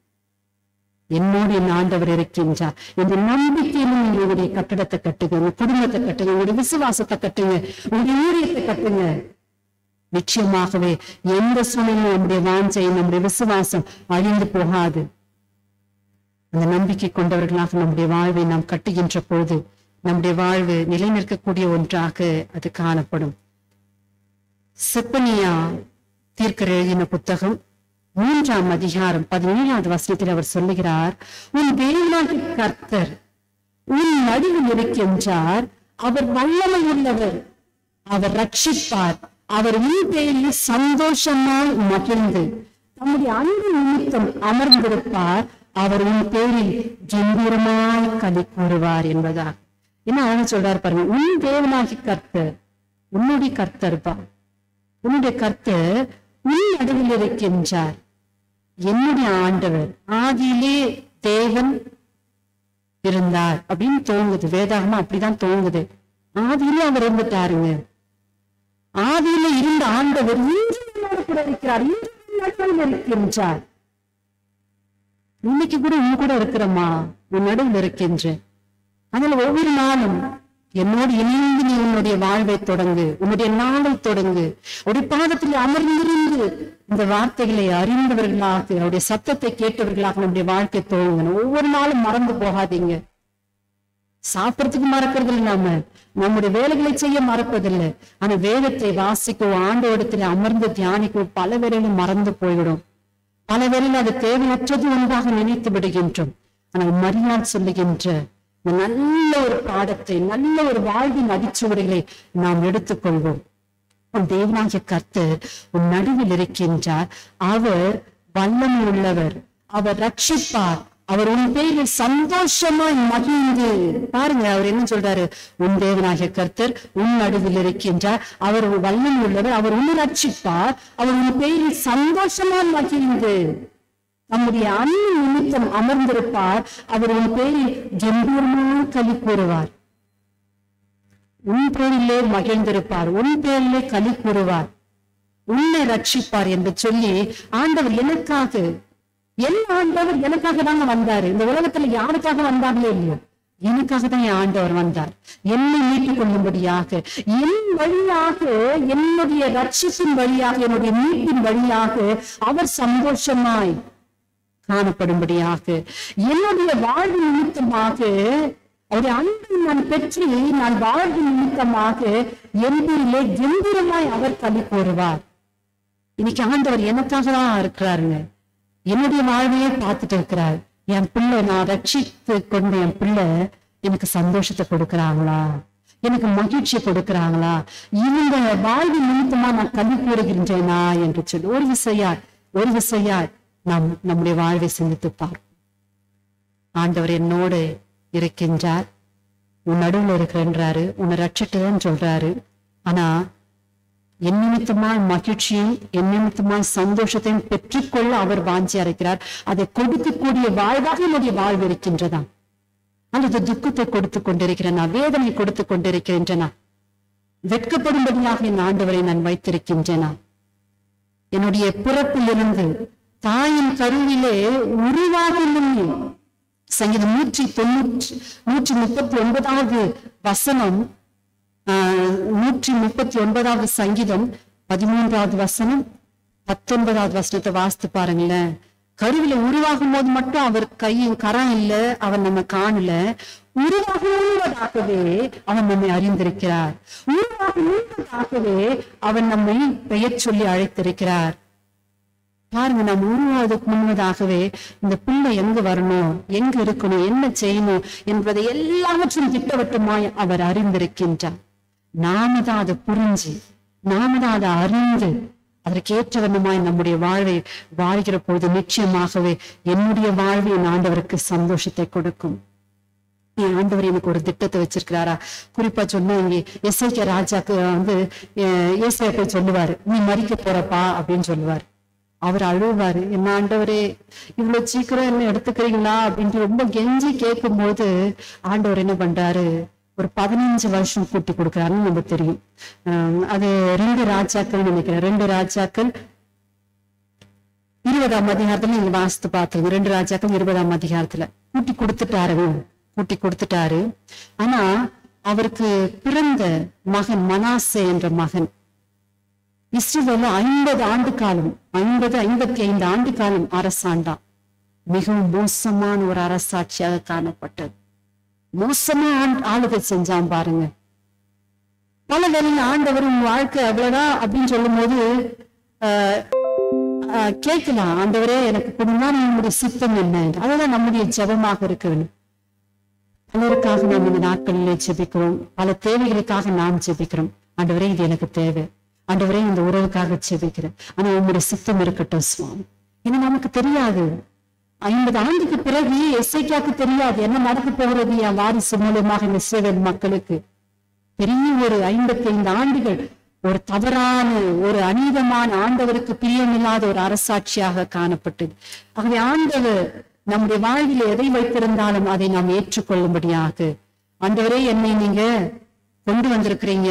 என்னோடு என் ஆண்டவர் இருக்கின்றார். இந்த நம்பிக்கையிலும் உங்களுடைய கட்டடத்தை கட்டுங்க, உங்க குடும்பத்தை கட்டுங்க, உங்களுடைய விசுவாசத்தை கட்டுங்க, உங்களுடைய ஊழியத்தை கட்டுங்க. நிச்சயமாகவே எந்த சூழ்நிலையும் நம்முடைய வாஞ்சை, நம்முடைய விசுவாசம் அழிந்து போகாது. அந்த நம்பிக்கை கொண்டவர்களாக நம்முடைய வாழ்வை நாம் கட்டுகின்ற பொழுது நம்முடைய வாழ்வு நிலை நிற்கக்கூடிய ஒன்றாக அது காணப்படும். செப்பனியா தீர்க்கர் எழுதின புத்தகம் மூன்றாம் அதிகாரம் பதினேழாவது வசனத்தில் அவர் சொல்லுகிறார், உன் தேவனாகிய கர்த்தர் உன் நடுவில் இருக்கின்றார், அவர் வல்லமை உள்ளவர், அவர் ரட்சிப்பார், அவர் உன் பேரில் சந்தோஷமாய் மகிழ்ந்து தம்முடைய அன்பு நிமித்தம் அமர்ந்திருப்பார், அவர் உன் பேரில் கம்பீரமாய் களி கூறுவார் என்பதாக. என்ன அவன் சொல்றாரு பாருங்க, உன் தேவனாகி கர்த்தர், உன்னுடைய கர்த்தர்பா, உன்னுடைய கர்த்தர் உன் நடுவில் இருக்கின்றார். என்னுடைய ஆண்டவர் ஆதியிலே தேவன் இருந்தார் அப்படின்னு தோங்குது, வேதாகமா அப்படிதான் தோங்குது. ஆதியிலே அவர் இருந்துட்டாருங்க. ஆதியில இருந்த ஆண்டவர் இன்றும் என்னோடு கூட இருக்கிறார், இன்றும் நடுவில் இருக்கின்றார். இன்னைக்கு கூட உன் கூட இருக்கிறம்மா, உன் நடுவில் இருக்கின்ற. அதனால ஒவ்வொரு நாளும் என்னோடு இணைந்து நீ உன்னுடைய வாழ்வை தொடங்கு, உன்னுடைய நாளை தொடங்கு. ஒரு பாதத்தில் அமர்ந்திருந்து இந்த வார்த்தைகளை அறிந்தவர்களாக, அவருடைய சத்தத்தை கேட்டவர்களாக நம்முடைய வாழ்க்கை துவங்கணும். ஒவ்வொரு நாளும் மறந்து போகாதீங்க. சாப்பிடறதுக்கு மறக்கிறது இல்லாம நம்முடைய வேலைகளை செய்ய மறப்பதில்லை. ஆனா வேதத்தை வாசிக்கும், ஆண்டவரிடத்துல அமர்ந்து தியானிக்கும் பல வேளையிலும் மறந்து போய்விடும். பல வேளையில் அது தேவையற்றது ஒன்றாக நினைத்து விடுகின்றோம். ஆனால் மரியாள் சொல்லுகின்ற நல்ல ஒரு பாடத்தை, நல்ல ஒரு வாழ்வின் அடிச்சுவடுகளை நாம் எடுத்துக்கொள்வோம். உன் தேவனாகிய கர்த்தர் உன் நடுவில் இருக்கின்றார், அவர் வல்லமை உள்ளவர், அவர் ரட்சிப்பார், அவர் உன் பேரில் சந்தோஷமாய் மகிழ்ந்து. பாருங்க அவர் என்ன சொல்றாரு, உன் தேவனாகிய கர்த்தர் உன் நடுவில் இருக்கின்றார், அவர் வல்லமை உள்ளவர், அவர் உன்னை ரட்சிப்பார், அவர் உன் பேரில் சந்தோஷமாய் மகிழ்ந்து நம்முடைய அன்பு நிமித்தம் அமர்ந்திருப்பார், அவர் உன் பேரில் கம்பீரமாக களி கூறுவார். உன் பேரிலே மகிழ்ந்திருப்பார், உன் பேரிலே களி கூறுவார், உன்னை ரட்சிப்பார் என்று சொல்லி ஆண்டவர் எனக்காக, என் ஆண்டவர் எனக்காக தாங்க வந்தாரு. இந்த உலகத்துல யாருக்காக வந்தார்களே இல்லையோ, எனக்காக தான் என் ஆண்டவர் வந்தார், என்னை மீட்டுக் கொள்ளும்படியாக, என் வழியாக, என்னுடைய ரட்சிப்பின் வழியாக, என்னுடைய மீட்பின் வழியாக அவர் சந்தோஷமாய் காணப்படும்படியாக, என்னுடைய வாழ்வு நிமித்தமாக, அவருடைய அன்பை நான் பெற்று நான் வாழ்வு நிமித்தமாக என்பதிலே கம்பீரமாய் அவர் களி கூறுவார். இன்னைக்கு ஆண்டவர் எனக்காக தான் இருக்கிறாருங்க. என்னுடைய வாழ்வையே பார்த்துட்டு இருக்கிறார். என் பிள்ளை, நான் ரட்சித்து கொண்ட என் பிள்ளை எனக்கு சந்தோஷத்தை கொடுக்கறாங்களா, எனக்கு மகிழ்ச்சியை கொடுக்கறாங்களா, இவங்க வாழ்வு நிமித்தமா நான் களி கூறுகின்றேனா என்று சொல்லி ஒரு விசையாய் ஒரு விசையாய் நாம் நம்முடைய வாழ்வை சிந்தித்து பார்ப்போம். ஆண்டவர் என்னோடு இருக்கின்றார், உன் நடுவில் இருக்கின்றாரு, உன்னை ரட்சிட்டுதான் சொல்றாரு. ஆனா என் நிமித்தமாய் மகிழ்ச்சியும் என் நிமித்தமாய் சந்தோஷத்தையும் பெற்றுக்கொள்ள அவர் வாஞ்சி அறைக்கிறார். அதை கொடுக்கக்கூடிய வாழ்வாக என்னுடைய வாழ்வு இருக்கின்றதா, அல்லது துக்கத்தை கொடுத்து கொண்டிருக்கிறேனா, வேதனை கொடுத்து கொண்டிருக்கின்றனா, வெட்கப்படும்படியாக என் ஆண்டவரை நான் வைத்திருக்கின்றேனா, என்னுடைய பிறப்பிலிருந்து தாயின் கருவிலே உருவாகும் முன்னே, சங்கீதம் நூற்றி தொண்ணூற்றி நூற்றி முப்பத்தி ஒன்பதாவது வசனம், ஆஹ் நூற்றி முப்பத்தி ஒன்பதாவது சங்கீதம் பதிமூன்றாவது வசனம் பத்தொன்பதாவது வசனத்தை வாசித்து பாருங்களேன். கருவில உருவாகும் போது மட்டும் அவர் கையும் கரம் இல்ல, அவர் நம்ம காணல. உருவாகுவதாகவே அவன் நம்மை அறிந்திருக்கிறார், உருவாகுவதாகவே அவன் நம்மை பெயர் சொல்லி அழைத்திருக்கிறார். பாருங்க, நம்ம உருவாவதுக்கு முன்பதாகவே இந்த பிள்ளை எங்க வரணும், எங்க இருக்கணும், என்ன செய்யணும் என்பதை எல்லாவற்றும் திட்டவட்டமாய் அவர் அறிந்திருக்கின்றார். நாம தான் அதை புரிஞ்சு, நாம தான் அதை அறிந்து அதற்கேற்ற வண்ணமாய் நம்முடைய வாழ்வை வாழ்கிற போது நிச்சயமாகவே என்னுடைய வாழ்வு என் ஆண்டவருக்கு சந்தோஷத்தை கொடுக்கும். என் ஆண்டவர் எனக்கு ஒரு திட்டத்தை வச்சிருக்கிறாரா? குறிப்பா சொன்ன இங்கே எஸ்ஐகே ராஜாக்கு வந்து ஏசாயா போய் சொல்லுவாரு, நீ மறிக்க போறப்பா அப்படின்னு சொல்லுவாரு. அவர் அழுவாரு, என்ன ஆண்டவரே இவ்வளவு சீக்கிரம் என்ன எடுத்துக்கிறீங்களா அப்படின்ட்டு ரொம்ப கெஞ்சி கேட்கும் போது ஆண்டவர் என்ன பண்றாரு, ஒரு பதினஞ்சு வருஷம் கூட்டி கொடுக்குறாருன்னு நமக்கு தெரியும். ஆஹ் அது ரெண்டு ராஜாக்கள் நினைக்கிறேன், ரெண்டு ராஜாக்கள் இருபதாம் அதிகாரத்துல நீங்க வாசித்து பார்த்துருங்க. ரெண்டு ராஜாக்கள் இருபதாம் அதிகாரத்துல கூட்டி கொடுத்துட்டாரு கூட்டி கொடுத்துட்டாரு ஆனா அவருக்கு பிறந்த மகன் மனாசே என்ற மகன் இஸ்ரவேல்ல ஐம்பது ஆண்டு காலம் ஐம்பது ஐம்பத்தி ஐந்து ஆண்டு காலம் அரசாண்டான். மிகவும் மோசமான ஒரு அரசாட்சியாக காணப்பட்டது. மோசமா ஆளுகை செஞ்சான் பாருங்க. பல வேலையில ஆண்டவர் உன் வாழ்க்கை அவ்வளவுதான் அப்படின்னு சொல்லும் போது ஆஹ் கேட்கலாம், ஆண்டவரே எனக்கு கொடுங்க, நம்முடைய சித்தம் என்ன? அதுதான் நம்முடைய ஜெபமாக இருக்க வேண்டும். பலருக்காக நாம் இந்த நாட்களிலே ஜெபிக்கிறோம், பல தேவைகளுக்காக நாம் ஜெபிக்கிறோம். ஆண்டவரே இது எனக்கு தேவை, ஆண்டவரே இந்த உறவுக்காக ஜெபிக்கிறேன், ஆனா உங்களுடைய சித்தம் இருக்கட்டும் சுவாமி. ஏன்னா நமக்கு தெரியாது, ஐம்பது ஆண்டுக்கு பிறகு எஸ்ஐக்காக்கு தெரியாது என்ன நடக்க போகிறது என் வாரிசு மூலமாக இந்த இஸ்ரவேல் மக்களுக்கு. பெரிய ஒரு ஐம்பத்தி ஐந்து ஆண்டுகள் ஒரு தவறான ஒரு அநீதமான ஆண்டவருக்கு பிரியமில்லாத ஒரு அரசாட்சியாக காணப்பட்டது. ஆகவே ஆண்டவர் நம்முடைய வாழ்வில் எதை வைத்திருந்தாலும் அதை நாம் ஏற்றுக்கொள்ளும்படியாக, ஆண்டவரே என்னை நீங்க கொண்டு வந்திருக்கிறீங்க,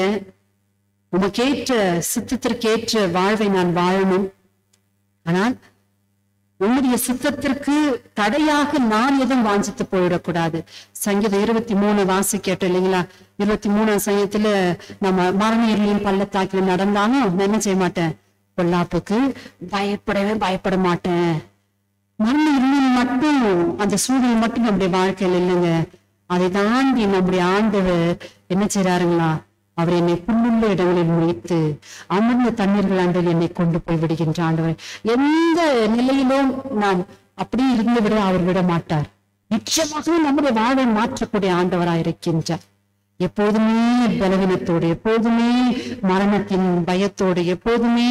உமக்கேற்ற சித்தத்திற்கேற்ற வாழ்வை நான் வாழணும், ஆனால் உன்னுடைய சித்தத்திற்கு தடையாக நான் எதுவும் வாஞ்சித்து போயிடக்கூடாது. சங்கீதம் இருபத்தி மூணு வாசி கேட்டோம் இல்லைங்களா? இருபத்தி மூணாம் சங்கீதத்துல நம்ம மரண இருளின் பள்ளத்தாக்கில் நடந்தாலும் நான் என்ன செய்ய மாட்டேன், பொல்லாப்புக்கு பயப்படவே பயப்பட மாட்டேன். மரண இருளின் மட்டும் அந்த சூழல் மட்டும் நம்முடைய வாழ்க்கையில் இல்லைங்க, அதை தாண்டி நம்முடைய ஆண்டவர் என்ன செய்யறாருங்களா, அவர் என்னை புல்லுள்ள இடங்களில் வைத்து அமர்ந்த தண்ணீர்கள் ஆண்டில் என்னை கொண்டு போய் விடுகின்ற ஆண்டவர். எந்த நிலையிலும் நான் அப்படி இருந்து விட அவர் விட மாட்டார். நிச்சயமாக நம்முடைய வாழ்வை மாற்றக்கூடிய ஆண்டவராய் இருக்கின்றார். எப்போதுமே பலவீனத்தோடு, எப்போதுமே மரணத்தின் பயத்தோடு, எப்போதுமே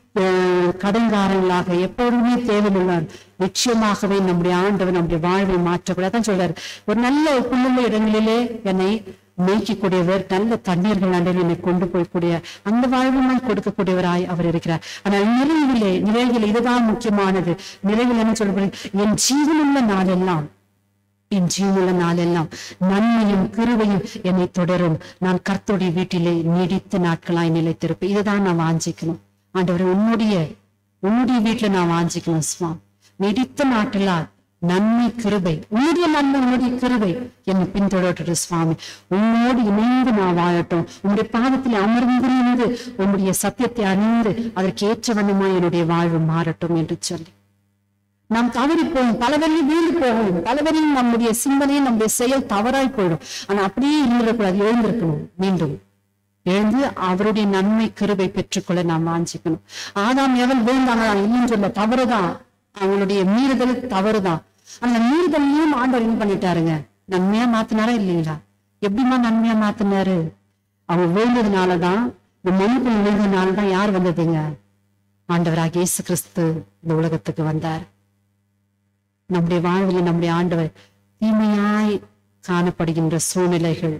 கடன்காரங்களாக, எப்போதுமே தேவையுள்ளார். நிச்சயமாகவே நம்முடைய ஆண்டவர் நம்முடைய வாழ்வை மாற்றக்கூடாதான் சொல்றாரு. ஒரு நல்ல புல்லுள்ள இடங்களிலே என்னை மேய்க்கக்கூடியவர், நல்ல தண்ணீர்கள் அண்டில் என்னை கொண்டு போய்க்கூடிய அந்த வாழ்வுமாய் கொடுக்கக்கூடியவராய் அவர் இருக்கிறார். ஆனால் நிறைவிலே நிறைவில் இதுதான் முக்கியமானது. நிறைவில் என்ன சொல்லப்படுது, என் ஜீவனுள்ள நாளெல்லாம் என் ஜீவனுள்ள நாளெல்லாம் நன்மையும் கிருபையும் என்னை தொடரும், நான் கர்த்தருடைய வீட்டிலே நீடித்த நாட்களாய் நிலைத்திருப்பேன். இதுதான் நான் வாஞ்சிக்கணும் ஆண்டவர், உன்னுடைய உன்னுடைய வீட்டுல நான் வாஞ்சிக்கணும் சுவாமி. நீடித்த நாட்களா நன்மை கிருபை, உன்னுடைய நன்மை உன்னுடைய கிருபை என்னை பின்தொடர்கிறது சுவாமி. உன்னோடு இணைந்து நான் வாழட்டும். உன்னுடைய பாதத்தில் அமர்ந்திருந்து உன்னுடைய சத்தியத்தை அறிந்து அதற்கு ஏற்ற வண்ணமாய் என்னுடைய வாழ்வு மாறட்டும் என்று சொல்லி நாம் தவறி போகும், பலவரையும் வீழ்ந்து போகும், பலவரையும் நம்முடைய சிந்தனை நம்முடைய செயல் தவறாய் போயிடும். ஆனா அப்படியே இருந்துடக்கூடாது, எழுந்திருக்கணும். மீண்டும் எழுந்து அவருடைய நன்மை கிருபை பெற்றுக்கொள்ள நாம் வாஞ்சிக்கணும். ஆதாம் எவள் வீழ்ந்தாங்களா இல்லைன்னு சொல்ல, தவறுதான், அவங்களுடைய மீறுதல் தவறுதான். அந்த மீறுதலையும் ஆண்டவர் என்ன பண்ணிட்டாருங்க, நன்மையா மாத்தினாரா இல்லைங்களா? எப்படிமா நன்மையா மாத்தினாரு? அவங்க வீழ்ந்ததுனாலதான், இந்த மனுக்குள் விழுந்ததுனாலதான் யார் வந்ததுங்க? ஆண்டவராக இயேசு கிறிஸ்து இந்த உலகத்துக்கு வந்தார். நம்முடைய வாழ்வில் நம்முடைய ஆண்டவர் தீமையாய் காணப்படுகின்ற சூழ்நிலைகள்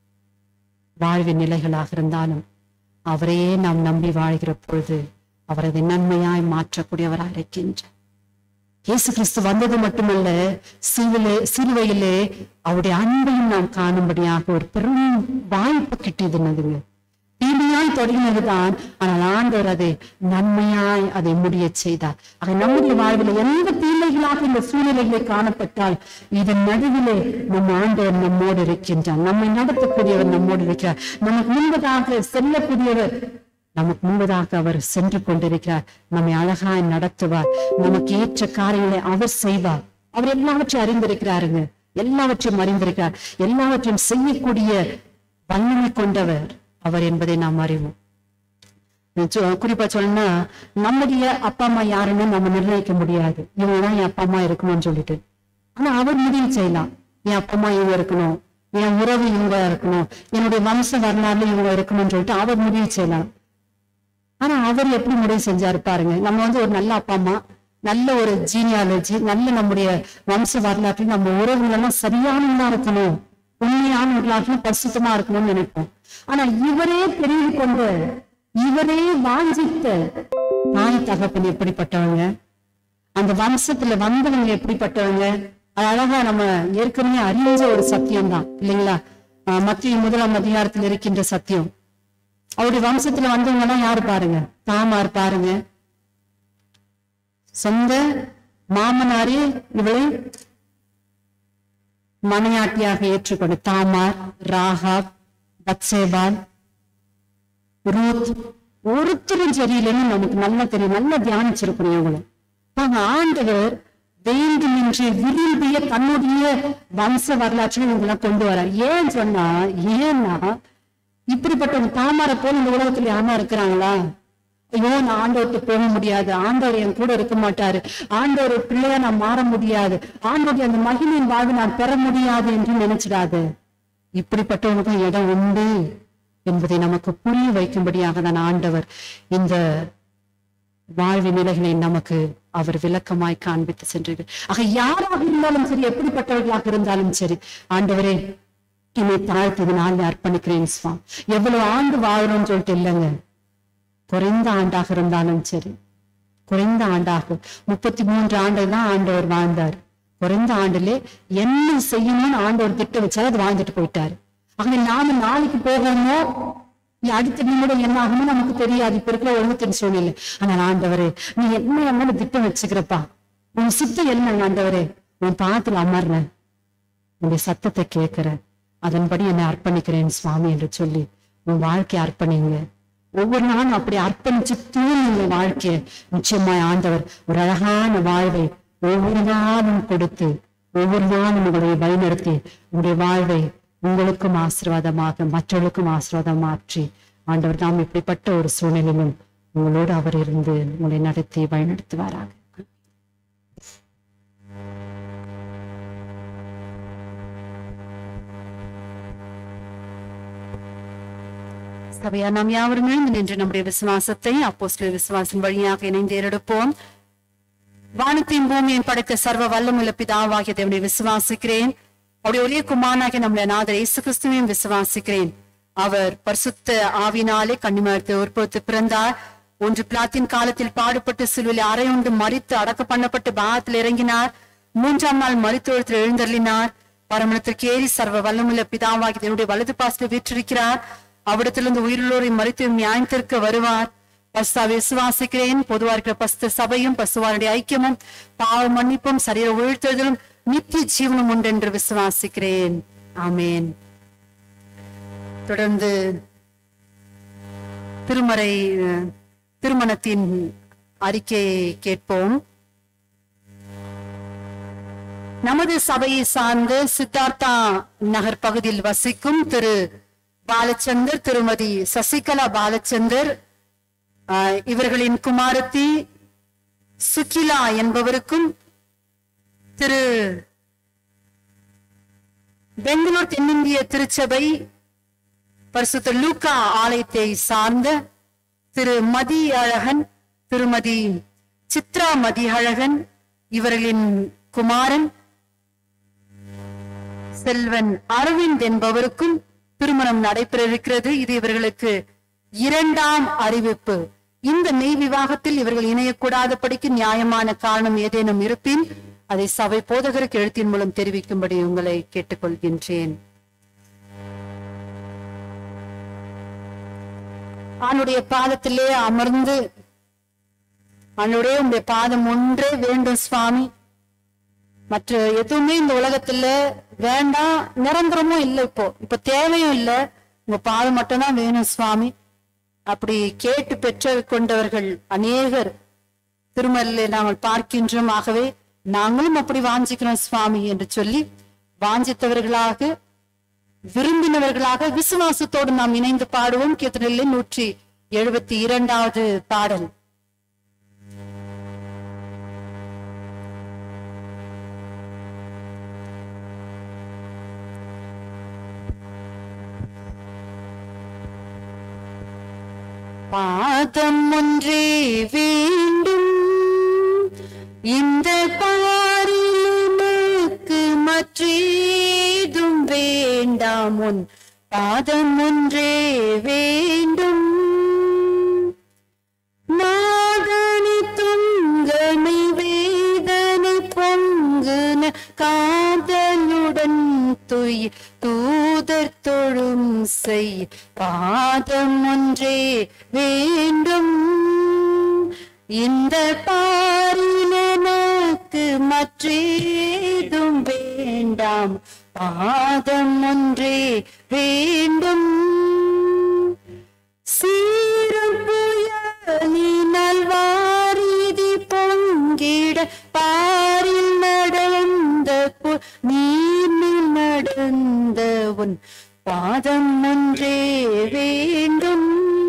வாழ்வின் நிலைகளாக இருந்தாலும் அவரையே நாம் நம்பி வாழ்கிற பொழுது அவரது நன்மையாய் மாற்றக்கூடியவராக இருக்கின்றார். இயேசு கிறிஸ்து வந்தது மட்டுமல்ல, சிலுவிலே சிலுவையிலே அவருடைய அன்பையும் நாம் காணும்படியாக ஒரு பெரும் வாய்ப்பு கிட்டியதுன்னதுங்க. தீமையாய் தொடங்கினதுதான், ஆனால் ஆண்டவர் அதை நன்மையாய் அதை முடிய செய்தார். ஆக நம்முடைய வாழ்வில் எந்த தீமைகளாக இந்த சூழ்நிலைகளை காணப்பட்டால் இதன் நடுவிலே நம் ஆண்டவர் நம்மோடு இருக்கின்றார். நம்மை நடத்தக்கூடியவர் நம்மோடு இருக்கிறார். நமக்கு முன்பதாக செல்லக்கூடியவர் நமக்கு முன்பதாக அவர் சென்று கொண்டிருக்கிறார். நம்மை அழகாய் நடத்துவார். நமக்கு ஏற்ற காரியங்களை அவர் செய்வார். அவர் எல்லாவற்றையும் அறிந்திருக்கிறாருங்க. எல்லாவற்றையும் அறிந்திருக்கிறார். எல்லாவற்றையும் செய்யக்கூடிய வல்லமை கொண்டவர் அவர் என்பதை நாம் அறிவோம். குறிப்பா சொல்லணும்னா, நம்முடைய அப்பா அம்மா யாருன்னு நம்ம நிர்ணயிக்க முடியாது. இவங்கதான் என் அப்பா அம்மா இருக்கணும்னு சொல்லிட்டு. ஆனா அவர் முடிவு செய்யலாம், என் அப்பா அம்மா இவங்க இருக்கணும், என் உறவு இவங்க இருக்கணும், என்னுடைய வம்ச வரலாறுல இவங்க இருக்கணும்னு சொல்லிட்டு அவர் முடிவு செய்யலாம். ஆனா அவர் எப்படி முடிவு செஞ்சாரு பாருங்க. நம்ம வந்து ஒரு நல்ல அப்பா அம்மா, நல்ல ஒரு ஜீனியாலஜி, நல்ல நம்முடைய வம்ச வரலாற்று நம்ம உறவுகள் எல்லாம் சரியானதா இருக்கணும், உண்மையானவர்களாக பரிசுத்தமா இருக்கணும்னு நினைப்போம். ஆனா இவரே தெரிந்து கொண்டு இவரே வாஞ்சித்த தாய் தகப்பன் எப்படிப்பட்டவங்க, அந்த வம்சத்துல வந்தவங்க எப்படிப்பட்டவங்க, அது அழகா நம்ம ஏற்கனவே அறிஞ்ச ஒரு சத்தியம் தான் இல்லைங்களா? மத்திய முதலாம் அதிகாரத்தில் இருக்கின்ற சத்தியம். அவருடைய வம்சத்துல வந்தவங்க எல்லாம் யாரு பாருங்க, தாமார் பாருங்க, சொந்த மாமனாரே இவளை மனையாட்டியாக ஏற்றுக்கொண்டு தாமார், ராகாப், பத்சேபால், ரூத், ஒருத்தரும் சரியில்லைன்னு நமக்கு நல்லா தெரியும். நல்லா தியானிச்சிருக்கணும் இவங்களும். ஆண்டவர் வேண்டுமென்று விரும்பிய தன்னுடைய வம்ச வரலாற்றை இவங்களை கொண்டு வர. ஏன் சொன்னா, ஏன்னா இப்படிப்பட்ட தாமாரை போல இந்த உலகத்துல யாரா இருக்கிறாங்களா? ஐயோ, நான் ஆண்டவர்கிட்ட போக முடியாது, ஆண்டவர் என் கூட இருக்க மாட்டாரு, ஆண்டவர் பிள்ளையா நான் மாற முடியாது, ஆண்டவருடைய அந்த மகிமையின் வாழ்வு நான் பெற முடியாது என்று நினைச்சிடாது. இப்படிப்பட்டவனுக்கும் இடம் உண்டு என்பதை நமக்கு புரிய வைக்கும்படியாக தான் ஆண்டவர் இந்த வாழ்வின் நிலைகளை நமக்கு அவர் விளக்கமாய் காண்பித்து சென்றது. ஆக யாராக இருந்தாலும் சரி, எப்படிப்பட்டவர்களாக இருந்தாலும் சரி, ஆண்டவரே என்னை தாழ்த்தது நான் அர்ப்பணிக்கிறேன் சுவாமி. எவ்வளவு ஆண்டு வாழணும்னு சொல்லிட்டு இல்லைங்க, குறைந்த ஆண்டாக இருந்தாலும் சரி, குறைந்த ஆண்டாக முப்பத்தி மூன்று ஆண்டு தான் ஆண்டவர் வாழ்ந்தார். குறைந்த ஆண்டுல என்ன செய்யணும்னு ஆண்டவர் திட்டம் வச்சாரு, அது வாழ்ந்துட்டு போயிட்டாரு. ஆகவே நாம நாளைக்கு போகணுமோ அடுத்த நிமிடம் என்ன ஆகணும் நமக்கு தெரியாது. இப்ப இருக்கிற உலகத்தின் சூழ்நிலை. ஆனால் ஆண்டவரே, நீ என்ன என்ன திட்டம் வச்சுக்கிறப்பா, உன் சித்தம் என்ன ஆண்டவரே, உன் பாத்துல அமர்றேன், உன்னுடைய சத்தத்தை கேட்கிறேன், அதன்படி என்னை அர்ப்பணிக்கிறேன் சுவாமி என்று சொல்லி உன் வாழ்க்கையை அர்ப்பணிங்க. ஒவ்வொரு நாளும் அப்படி அர்ப்பணிச்சு தூங்குங்க வாழ்க்கைய. நிச்சயமாய் ஆண்டவர் ஒரு அழகான வாழ்வை ஒவ்வொரு நாளும் கொடுத்து ஒவ்வொரு நாளும் உங்களுடைய வழிநடத்தி உங்களுடைய வாழ்வை உங்களுக்கும் ஆசீர்வாதமாக மற்றவர்களுக்கும் ஆசீர்வாதம் மாற்றி ஆண்டவர் தாம் இப்படிப்பட்ட ஒரு சூழ்நிலையிலும் உங்களோடு அவர் இருந்து உங்களை நடத்தி வழிநடத்துவாராக. சபையா நாம் யாவரும் எழுந்து நின்று நம்முடைய விசுவாசத்தை அப்போஸ்தலர் விசுவாசம் வழியாக இணைந்து ஏறெடுப்போம். வானத்தையும் பூமியையும் படைத்த சர்வ வல்லமுள்ள பிதாவாகிய தேவனை விசுவாசிக்கிறேன். அவருடைய ஒரே குமாரனாகிய நம்முடைய நாதர் இயேசு கிறிஸ்துவையும் விசுவாசிக்கிறேன். அவர் பரிசுத்த ஆவியினாலே கன்னிமரித்து உற்பத்தி பிறந்தார். ஒன்று பிலாத்தின் காலத்தில் பாடுபட்டு சிலுவையில் அறையுண்டு மரித்து அடக்க பண்ணப்பட்டு பாகத்தில் இறங்கினார். மூன்றாம் நாள் மரித்தொழுத்தில் எழுந்தருளினார். பரமணத்திற்கு ஏறி சர்வ வல்லமுள்ள பிதாவாகிய தேவனுடைய வலது பாசத்தில் வீற்றிருக்கிறார். அவ்விடத்திலிருந்து உயிருள்ளோரை மரித்து நியாயத்திற்கு வருவார். பஸ்தா விசுவாசிக்கிறேன். பொதுவா இருக்கிற பஸ்த சபையும் பசுவாருடைய ஐக்கியமும் பாவ மன்னிப்பும் சரீர உழ்த்துதலும் நித்திய ஜீவனும் உண்டு என்று விசுவாசிக்கிறேன். ஆமேன். தொடர்ந்து திருமறை திருமணத்தின் அறிக்கையை கேட்போம். நமது சபையை சார்ந்த சித்தார்த்தா நகர் பகுதியில் வசிக்கும் திரு பாலச்சந்தர், திருமதி சசிகலா பாலச்சந்தர், இவர்களின் குமாரத்தி சுகிலா என்பவருக்கும், திரு பெங்களூர் தென்னிந்திய திருச்சபை பரிசுத்த லூக்கா ஆலயத்தை சார்ந்த திரு மதி அழகன், திருமதி சித்ரா மதி அழகன் இவர்களின் குமாரன் செல்வன் அரவிந்த் என்பவருக்கும் திருமணம் நடைபெற இருக்கிறது. இது இவர்களுக்கு இரண்டாம் அறிவிப்பு. இந்த மெய் விவாகத்தில் இவர்கள் இணையக்கூடாதபடிக்கு நியாயமான காரணம் ஏதேனும் இருப்பின் அதை சபை போதகருக்கு எழுத்தின் மூலம் தெரிவிக்கும்படி உங்களை கேட்டுக்கொள்கின்றேன். ஆணுடைய பாதத்திலே அமர்ந்து, ஆணுடைய உங்களுடைய பாதம் ஒன்றே வேண்டும் சுவாமி, மற்ற எதுவுமே இந்த உலகத்துல வேண்டாம், நிரந்தரமும் இல்லை, இப்போ இப்ப தேவையும் இல்லை, உங்க பாதம் மட்டும்தான் வேணும் சுவாமி. அப்படி கேட்டு பெற்று கொண்டவர்கள் அநேகர் திருமலையிலே நாங்கள் பார்க்கின்றோம். ஆகவே நாங்களும் அப்படி வாஞ்சிக்கிறோம் சுவாமி என்று சொல்லி வாஞ்சித்தவர்களாக, விரும்பினவர்களாக விசுவாசத்தோடு நாம் இணைந்து பாடுவோம். கீர்த்தனையிலே நூற்றி எழுபத்தி இரண்டாவது பாடல். பாதம் ஒன்றே வேண்டும் இந்த பாரிலுக்கு மற்றேதும் வேண்டாம், உன் பாதம் ஒன்றே வேண்டும். நாதனி துங்கனை வேதனை பொங்குன காதலுடன் துய் தூதர் தொழும் செய், பாதம் ஒன்றே வேண்டும் இந்த பாரில் எனக்கு மற்றேதும் வேண்டாம், பாதம் ஒன்றே வேண்டும். சீரும் புயலினால் வாரிதி பொங்கிட பாரில் நடந்த நீரில் நடந்த உன் பாதம் ஒன்றே வேண்டும்.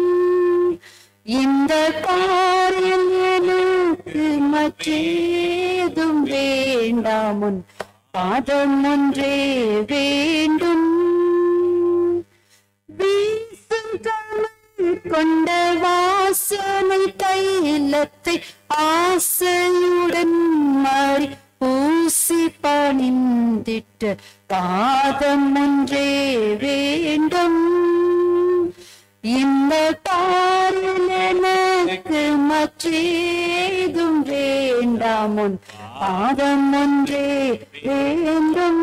இந்த பாரில் எனக்கு மற்றேதும் வேண்டாம், உன் பாதம் ஒன்றே வேண்டும். வீசும் கமழ் கொண்ட வாசனை தைலத்தை ஆசையுடன் மாறி பூசி பணிந்திட்ட பாதம் ஒன்றே வேண்டும். இந்த பாரில் எனக்கு மற்றேதும் வேண்டாம், உன் பாதம் ஒன்றே வேண்டும்.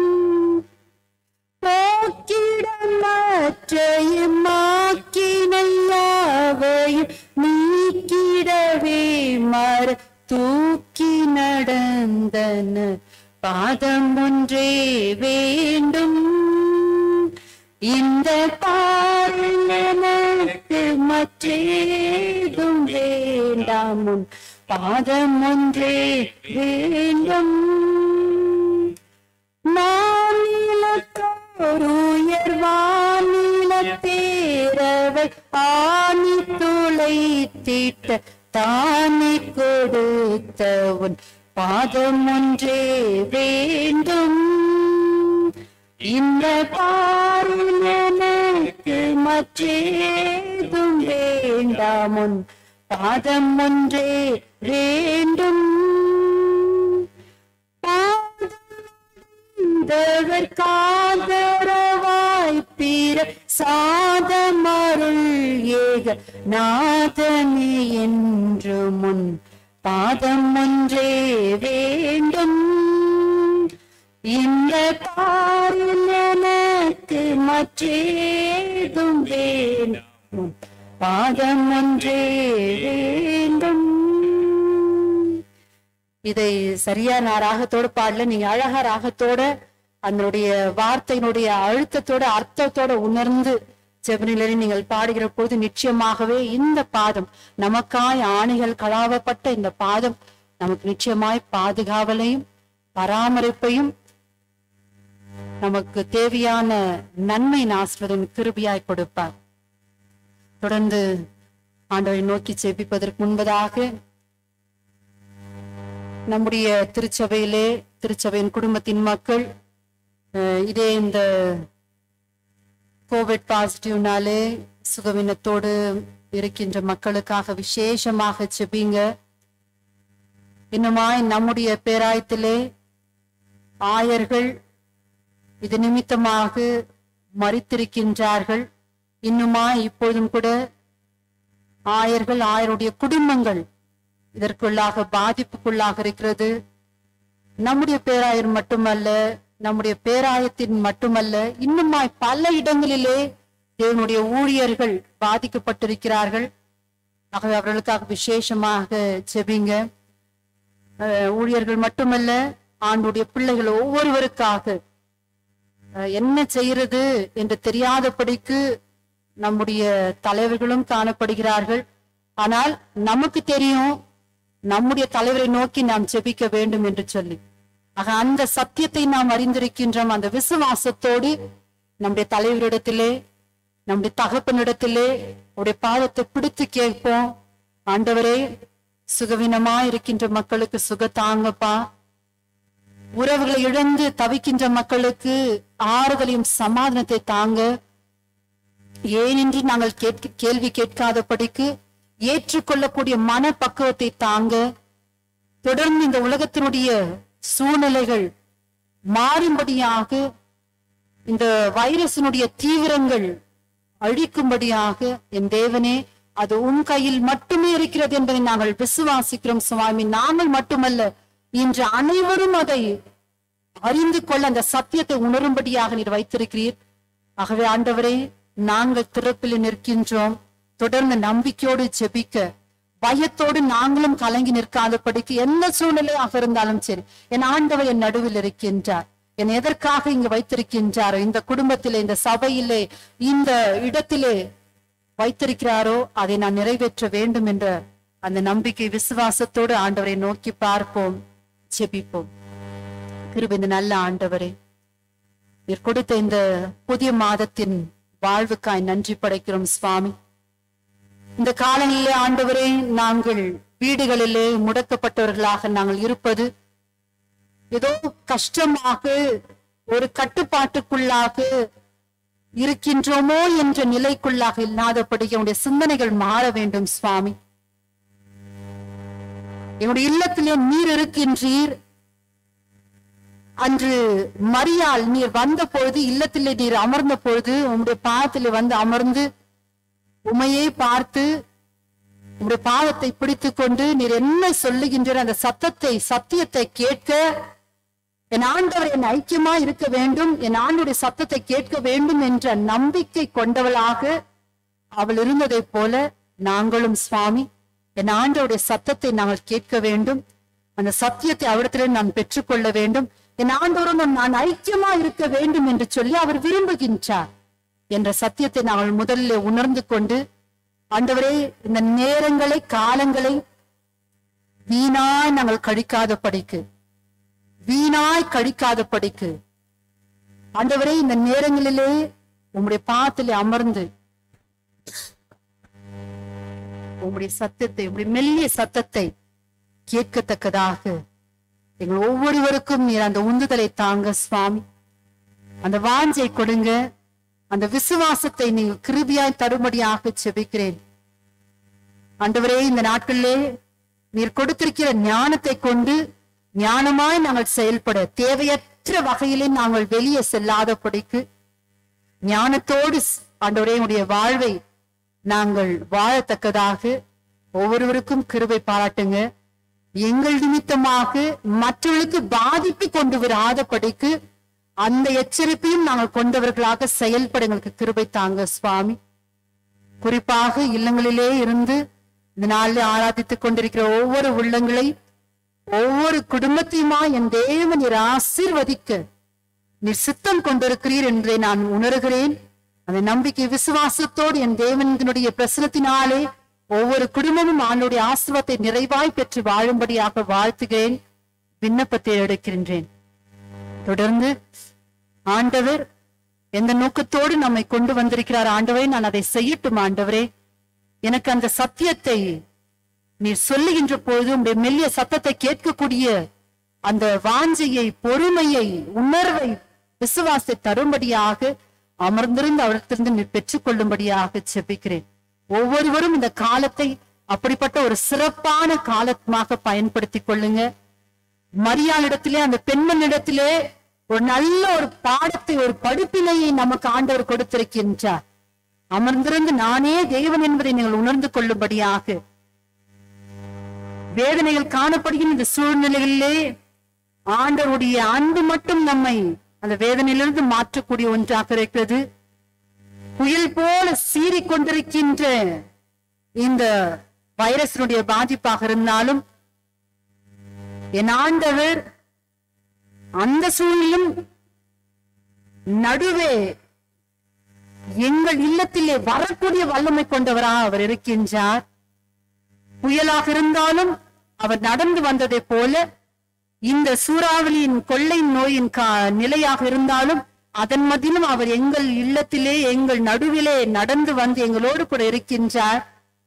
போக்கிடம் மற்றையும் மாக்கினையாவையும் நீக்கிடவே மர தூக்கி நடந்தன பாதம் ஒன்றே வேண்டும். இந்த பாரில் எனக்கு மற்றேதும் வேண்டாம், உன் பாதம் ஒன்றே வேண்டும். மாநிலத்தோருயர் வானிலத்தேரவை ஆணி துளைத்திட்ட தானே கொடுத்த உன் பாதம் ஒன்றே வேண்டும். இந்த பாரில் எனக்கு மற்றேதும் வேண்டாம், உன் பாதம் ஒன்றே வேண்டும். காதரவாய் பிற சாதமருள் ஏக நாதனே என்று முன் பாதம் ஒன்றே வேண்டும். இந்த பாரில் எனக்கு மற்றேதும் வேண்டும், பாதம் ஒன்றே வேண்டும். இதை சரியா நான் ராகத்தோட பாடல, நீங்க அழகா ராகத்தோட அதனுடைய வார்த்தையினுடைய அழுத்தத்தோட அர்த்தத்தோட உணர்ந்து செவனிலரி நீங்கள் பாடுகிற பொழுது நிச்சயமாகவே இந்த பாதம் நமக்காய் ஆணைகள் களாவப்பட்ட இந்த பாதம் நமக்கு நிச்சயமாய் பாதுகாவலையும் பராமரிப்பையும் நமக்கு தேவையான நன்மை ஆசீர்வாதம் கிருபையாய் கொடுப்பார். தொடர்ந்து ஆண்டவரை நோக்கி ஜெபிப்பதற்கு முன்பதாக நம்முடைய திருச்சபையிலே திருச்சபையின் குடும்பத்தின் மக்கள் இதே இந்த கோவிட் பாசிட்டிவ்னாலே சுகவீனத்தோடு இருக்கின்ற மக்களுக்காக விசேஷமாக ஜெபிங்க. இன்னுமாய் நம்முடைய பேராயத்திலே ஆயர்கள் இது நிமித்தமாக மரித்திருக்கின்றார்கள். இன்னுமாய் இப்பொழுதும் கூட ஆயர்கள் ஆயருடைய குடும்பங்கள் இதற்குள்ளாக பாதிப்புக்குள்ளாக இருக்கிறது. நம்முடைய பேராயர் மட்டுமல்ல, நம்முடைய பேராயத்தின் மட்டுமல்ல, இன்னுமாய் பல இடங்களிலே தேவனுடைய ஊழியர்கள் பாதிக்கப்பட்டிருக்கிறார்கள். ஆகவே அவர்களுக்காக விசேஷமாக ஜெபிங்க. ஊழியர்கள் மட்டுமல்ல, ஆண்டுடைய பிள்ளைகள் ஒவ்வொருவருக்காக என்ன செய்யறது என்று தெரியாதபடிக்கு நம்முடைய தலைவர்களும் காணப்படுகிறார்கள். ஆனால் நமக்கு தெரியும் நம்முடைய தலைவரை நோக்கி நாம் ஜெபிக்க வேண்டும் என்று சொல்லி, ஆக அந்த சத்தியத்தை நாம் அறிந்திருக்கின்றோம். அந்த விசுவாசத்தோடு நம்முடைய தலைவரிடத்திலே நம்முடைய தகப்பனிடத்திலே அவருடைய பாதத்தை பிடித்து கேட்போம். ஆண்டவரே, சுகவீனமா இருக்கின்ற மக்களுக்கு சுக தாங்கப்பா. உறவுகளை இழந்து தவிக்கின்ற மக்களுக்கு ஆறுதலையும் சமாதானத்தை தாங்க. ஏனென்று நாங்கள் கேட்க கேள்வி கேட்காதபடிக்கு ஏற்றுக்கொள்ளக்கூடிய மன பக்குவத்தை தாங்க. தொடர்ந்து இந்த உலகத்தினுடைய சூழ்நிலைகள் மாறும்படியாக, இந்த வைரஸினுடைய தீவிரங்கள் அழிக்கும்படியாக என் தேவனே அது உன் கையில் மட்டுமே இருக்கிறது என்பதை நாங்கள் விசுவாசிக்கிறோம் சுவாமி. நாங்கள் மட்டுமல்ல, இன்று அனைவரும் அதை அறிந்து கொள்ள அந்த சத்தியத்தை உணரும்படியாக நீர் வைத்திருக்கிறீர். ஆகவே ஆண்டவரே, நாங்கள் திறப்பில் நிற்கின்றோம். தொடர்ந்து நம்பிக்கையோடு ஜெபிக்க, பயத்தோடு நாங்களும் கலங்கி நிற்காதபடிக்கு என்ன சூழ்நிலையாக இருந்தாலும் சரி, என் ஆண்டவர் என் நடுவில் இருக்கின்றார். என் எதற்காக இங்கு வைத்திருக்கின்றாரோ, இந்த குடும்பத்திலே, இந்த சபையிலே, இந்த இடத்திலே வைத்திருக்கிறாரோ அதை நான் நிறைவேற்ற வேண்டும் என்ற அந்த நம்பிக்கை விசுவாசத்தோடு ஆண்டவரை நோக்கி பார்ப்போம், ஜெபிப்போம். கிருபை இந்த நல்ல ஆண்டவரே, நீர் கொடுத்த இந்த புதிய மாதத்தின் வாழ்வுக்காய் நன்றி படைக்கிறோம் சுவாமி. இந்த காலங்களிலே ஆண்டவரே, நாங்கள் வீடுகளிலே முடக்கப்பட்டவர்களாக நாங்கள் இருப்பது ஏதோ கஷ்டமாக, ஒரு கட்டுப்பாட்டுக்குள்ளாக இருக்கின்றோமோ என்ற நிலைக்குள்ளாக இல்லாதபடி என்னுடைய சிந்தனைகள் மாற வேண்டும் சுவாமி. என்னுடைய இல்லத்திலே நீர் இருக்கின்றீர். அன்று மரியாள் நீர் வந்த பொழுது, இல்லத்திலே நீர் அமர்ந்த பொழுது, உங்களுடைய பாதத்திலே வந்து அமர்ந்து உமையை பார்த்து உங்களுடைய பாதத்தை பிடித்து கொண்டு நீர் என்ன சொல்லுகின்ற அந்த சத்தத்தை சத்தியத்தை கேட்க, என் ஆண்டவர் என் ஐக்கியமா இருக்க வேண்டும், என் ஆண்டுடைய சத்தத்தை கேட்க வேண்டும் என்ற நம்பிக்கை கொண்டவளாக அவள் இருந்ததை போல நாங்களும் சுவாமி என் ஆண்டவருடைய சத்தத்தை நாங்கள் கேட்க வேண்டும். அந்த சத்தியத்தை அவரிடத்திலே நான் பெற்றுக்கொள்ள வேண்டும். என் ஆண்டவருடன் நான் ஐக்கியமா இருக்க வேண்டும் என்று சொல்லி அவர் விரும்புகின்றார் என்ற சத்தியத்தை நாங்கள் முதலில் உணர்ந்து கொண்டு, ஆண்டவரே, இந்த நேரங்களை காலங்களை வீணாய் நாங்கள் கழிக்காத படிக்கு வீணாய் கழிக்காத படிக்கு ஆண்டவரே, இந்த நேரங்களிலே உம்முடைய பாதத்திலே அமர்ந்து உம்முடைய சத்தத்தை, உம்முடைய மெல்லிய சத்தத்தை கேட்கத்தக்கதாக எங்கள் ஒவ்வொருவருக்கும் நீர் அந்த உந்துதலை தாங்க சுவாமி. அந்த வாஞ்சை கொடுங்க. அந்த விசுவாசத்தை நீங்கள் கிருபையாய் தரும்படியாக செபிக்கிறேன். ஆண்டவரே, இந்த நாட்களிலே நீர் கொடுத்திருக்கிற ஞானத்தை கொண்டு ஞானமாய் நாங்கள் செயல்பட, தேவையற்ற வகையிலே நாங்கள் வெளியே செல்லாதபடிக்கு ஞானத்தோடு ஆண்டவரே உடைய வாழ்வை நாங்கள் வாழத்தக்கதாக ஒவ்வொருவருக்கும் கிருபை பாராட்டுங்க. எங்கள் நிமித்தமாக மற்றவர்களுக்கு பாதிப்பு கொண்டு வராதபடிக்கு அந்த எச்சரிப்பையும் நாங்கள் கொண்டவர்களாக செயல்பட எங்களுக்கு கிருபை தாங்க சுவாமி. குறிப்பாக இல்லங்களிலே இருந்து இந்த நாளில் ஆராதித்துக் கொண்டிருக்கிற ஒவ்வொரு உள்ளங்களை, ஒவ்வொரு குடும்பத்தையுமா என் தேவன் நீர் ஆசீர்வதிக்க நீர் சித்தம் கொண்டிருக்கிறீர் என்றே நான் உணர்கிறேன். அந்த நம்பிக்கை விசுவாசத்தோடு என் தேவனுடைய பிரசனத்தினாலே ஒவ்வொரு குடும்பமும் ஆண்டுடைய ஆசீர்வாதத்தை நிறைவாய் பெற்று வாழும்படியாக வாழ்த்துகிறேன், விண்ணப்பத்தை எடுக்கின்றேன். தொடர்ந்து ஆண்டவர் எந்த நோக்கத்தோடு நம்மை கொண்டு வந்திருக்கிறார் ஆண்டவரே, நான் அதை செய்யட்டும் ஆண்டவரே. எனக்கு அந்த சத்தியத்தை நீர் சொல்லுகின்ற பொழுது உங்களுடைய மெல்லிய சத்தத்தை கேட்கக்கூடிய அந்த வாஞ்சையை, பொறுமையை, உணர்வை, விசுவாசத்தை தரும்படியாக அமர்ந்திருந்து அவரிடத்திலிருந்து நீர் பெற்றுக் கொள்ளும்படியாக செபிக்கிறேன். ஒவ்வொருவரும் இந்த காலத்தை அப்படிப்பட்ட ஒரு சிறப்பான காலமாக பயன்படுத்திக் கொள்ளுங்க. மரியாளிடத்திலே, அந்த பெண்மணிடத்திலே ஒரு நல்ல ஒரு பாடத்தை, ஒரு படிப்பினையை நமக்கு ஆண்டவர் கொடுத்திருக்கின்றார். அமர்ந்திருந்து நானே தேவன் என்பதை நீங்கள் உணர்ந்து கொள்ளும்படியாக வேதனைகள் காணப்படுகின்ற இந்த சூழ்நிலைகளிலே ஆண்டவருடைய அன்பு மட்டும் நம்மை அந்த வேதனையிலிருந்து மாற்றக்கூடிய ஒன்றாக இருக்கிறது. புயல் போல சீறிக்கொண்டிருக்கின்ற இந்த வைரஸினுடைய பாதிப்பாக இருந்தாலும் என் ஆண்டவர் அந்த சூழலிலும் நடுவே எங்கள் இல்லத்திலே வரக்கூடிய வல்லமை கொண்டவராக அவர் இருக்கின்றார். புயலாக இருந்தாலும் அவர் நடந்து வந்ததை போல இந்த சூறாவளியின் கொள்ளை நோயின் நிலையாக இருந்தாலும் அதன் மத்தியிலும் அவர் எங்கள் இல்லத்திலே, எங்கள் நடுவிலே நடந்து வந்து எங்களோடு கூட இருக்கின்றார்.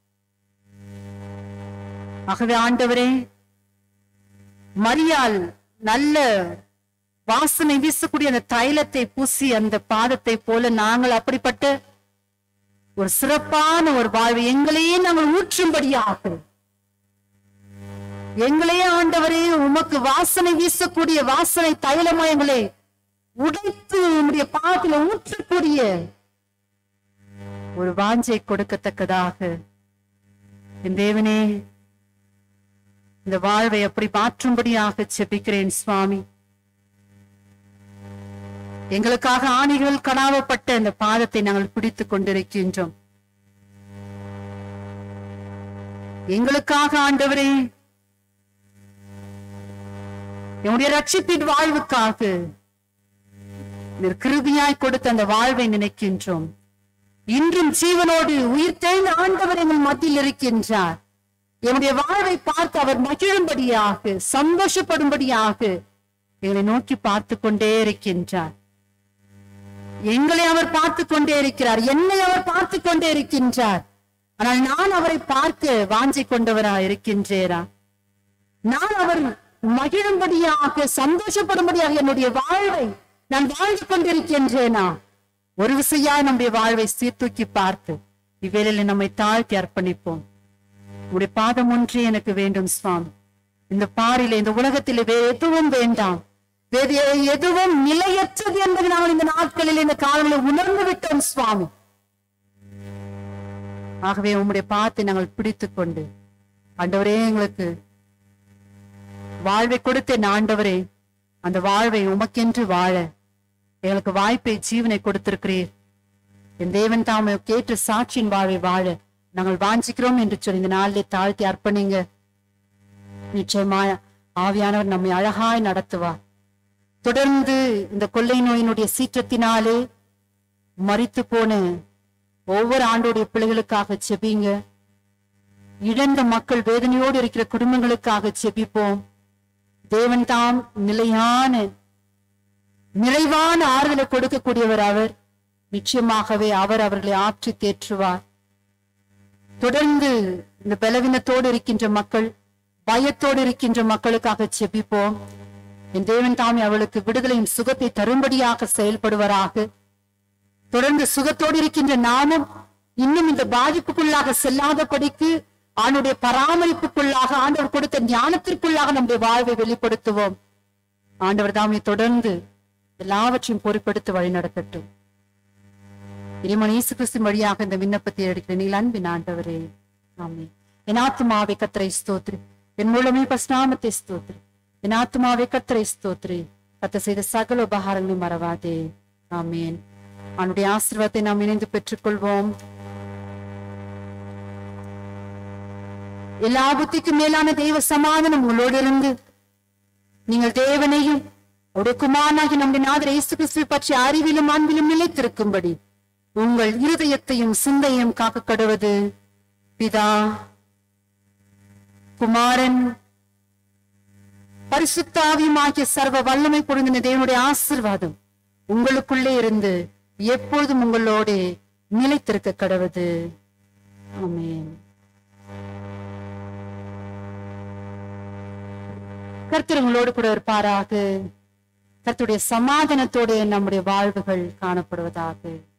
ஆகவே ஆண்டவரே, மரியாள் நல்ல வாசனை வீசக்கூடிய அந்த தைலத்தை பூசி அந்த பாதத்தை போல நாங்கள் அப்படிப்பட்ட ஒரு சிறப்பான ஒரு வாழ்வு எங்களையே நாங்கள் ஊற்றும்படியாக, எங்களையே ஆண்டவரே உமக்கு வாசனை வீசக்கூடிய வாசனை தைலமயங்களே உடைத்து உம்முடைய பாதத்தில் ஊற்றக்கூடிய ஒரு வாஞ்சை கொடுக்கத்தக்கதாக என் தேவனே இந்த வாழ்வை அப்படி மாற்றும்படியாக செபிக்கிறேன் சுவாமி. எங்களுக்காக ஆணிகள் கடாவப்பட்ட அந்த பாதத்தை நாங்கள் பிடித்துக் கொண்டிருக்கின்றோம். எங்களுக்காக ஆண்டவரே, என்னுடைய ரட்சிப்பின் வாழ்வுக்காக கிருபையாய் கொடுத்த அந்த வாழ்வை நினைக்கின்றோம். இன்றும் ஜீவனோடு உயிர் தேய்ந்த ஆண்டவர் எங்கள் மத்தியில் இருக்கின்றார். என்னுடைய வாழ்வை பார்த்து அவர் மகிழும்படியாக, சந்தோஷப்படும்படியாக எங்களை நோக்கி பார்த்து கொண்டே இருக்கின்றார். எங்களை அவர் பார்த்து கொண்டே இருக்கிறார், என்னை அவர் பார்த்து கொண்டே இருக்கின்றார். ஆனால் நான் அவரை பார்க்க வாஞ்சை கொண்டவராக இருக்கின்றேரா? நான் அவர் மகிழும்படியாக, சந்தோஷப்படும்படியாக என்னுடைய வாழ்வை நான் வாழ்ந்து கொண்டிருக்கின்றேனா? ஒரு விசையா நம்முடைய வாழ்வை சீர்தூக்கி பார்த்து இவ்வேளையில நம்மை தாழ்த்தி அர்ப்பணிப்போம். உடைய பாதம் ஒன்றே எனக்கு வேண்டும் சுவாமி. இந்த பாரில, இந்த உலகத்திலே வேறு எதுவும் வேண்டாம், வேறு எதுவும் நிலையற்றது என்பதை நாங்கள் இந்த நாட்களில், இந்த காலங்களில் உணர்ந்து விட்டோம் சுவாமி. ஆகவே உம்முடைய பாதத்தை நாங்கள் பிடித்துக் கொண்டு, ஆண்டவரே எங்களுக்கு வாழ்வை கொடுத்தேன் ஆண்டவரே, அந்த வாழ்வை உமக்கென்று வாழ எங்களுக்கு வாய்ப்பை, ஜீவனை கொடுத்திருக்கிறீர். என் தேவன் தாமே கேட்டு சாட்சியின் வாழ்வை வாழ நாங்கள் வாஞ்சிக்கிறோம் என்று சொல்லி இந்த நாளிலே தாழ்த்தி அர்ப்பணிங்க. நிச்சயமா ஆவியானவர் நம்மை அழகாய் நடத்துவார். தொடர்ந்து இந்த கொள்ளை நோயினுடைய சீற்றத்தினாலே மரித்து போன ஒவ்வொரு ஆண்டோடைய பிள்ளைகளுக்காக செபிங்க. இழந்த மக்கள், வேதனையோடு இருக்கிற குடும்பங்களுக்காக செபிப்போம். தேவன் தாம் நிலையான நிறைவான ஆறுதலை கொடுக்கக்கூடியவர் அவர். நிச்சயமாகவே அவர் அவர்களை ஆற்றி தேற்றுவார். தொடர்ந்து இந்த பலவீனத்தோடு இருக்கின்ற மக்கள், பயத்தோடு இருக்கின்ற மக்களுக்காக செபிப்போம். என் தேவன் தாமே அவளுக்கு விடுதலையும் சுகத்தை தரும்படியாக செயல்படுவராக. தொடர்ந்து சுகத்தோடு இருக்கின்ற நாமும் இன்னும் இந்த பாதிப்புக்குள்ளாக செல்லாதபடிக்கு ஆண்டுடைய பராமரிப்புக்குள்ளாக, ஆண்டவர் கொடுத்த ஞானத்திற்குள்ளாக நம்முடைய வாழ்வை வெளிப்படுத்துவோம். ஆண்டவர் தாமே தொடர்ந்து எல்லாவற்றையும் பொறுப்படுத்தி வழி நடத்தட்டும். இறைமன் இயேசு கிறிஸ்து வழியாக இந்த விண்ணப்பத்தை எடுக்கிற நீல் அன்பின் ஆண்டவரே, ஆமென். என் ஆத்துமாவை கர்த்தரை ஸ்தோத்திரி, என் முழுமே பஸ்நாமத்தை ஸ்தோத்திரி. என் ஆத்துமாவை கர்த்தரை ஸ்தோத்திரி, கர்த்தர் செய்த சகல உபகாரங்களையும் மறவாதே. ஆமென். அவனுடைய ஆசீர்வாதத்தை நாம் இணைந்து பெற்றுக்கொள்வோம். எல்லா புத்திக்கும் மேலான தெய்வ சமாதானம் உங்களோடு இருந்து நீங்கள் தேவனையும் அவருடைய குமாரனாகி நம்முடைய நாதர் இயேசு கிறிஸ்துவை பற்றி அறிவிலும் அன்பிலும் நிலைத்திருக்கும்படி உங்கள் இருதயத்தையும் சிந்தையும் காக்க கடவது பிதா, குமாரன், பரிசுத்த ஆவியுமாகிய சர்வ வல்லமை பொருந்தின தேவனுடைய ஆசீர்வாதம் உங்களுக்குள்ளே இருந்து எப்பொழுதும் உங்களோடு நிலைத்திருக்க கடவது. ஆமென். கர்த்தர் உங்களோடு கூட இருப்பாராக. கர்த்தருடைய சமாதானத்தோடு நம்முடைய வாழ்வுகள் காணப்படுவதாக.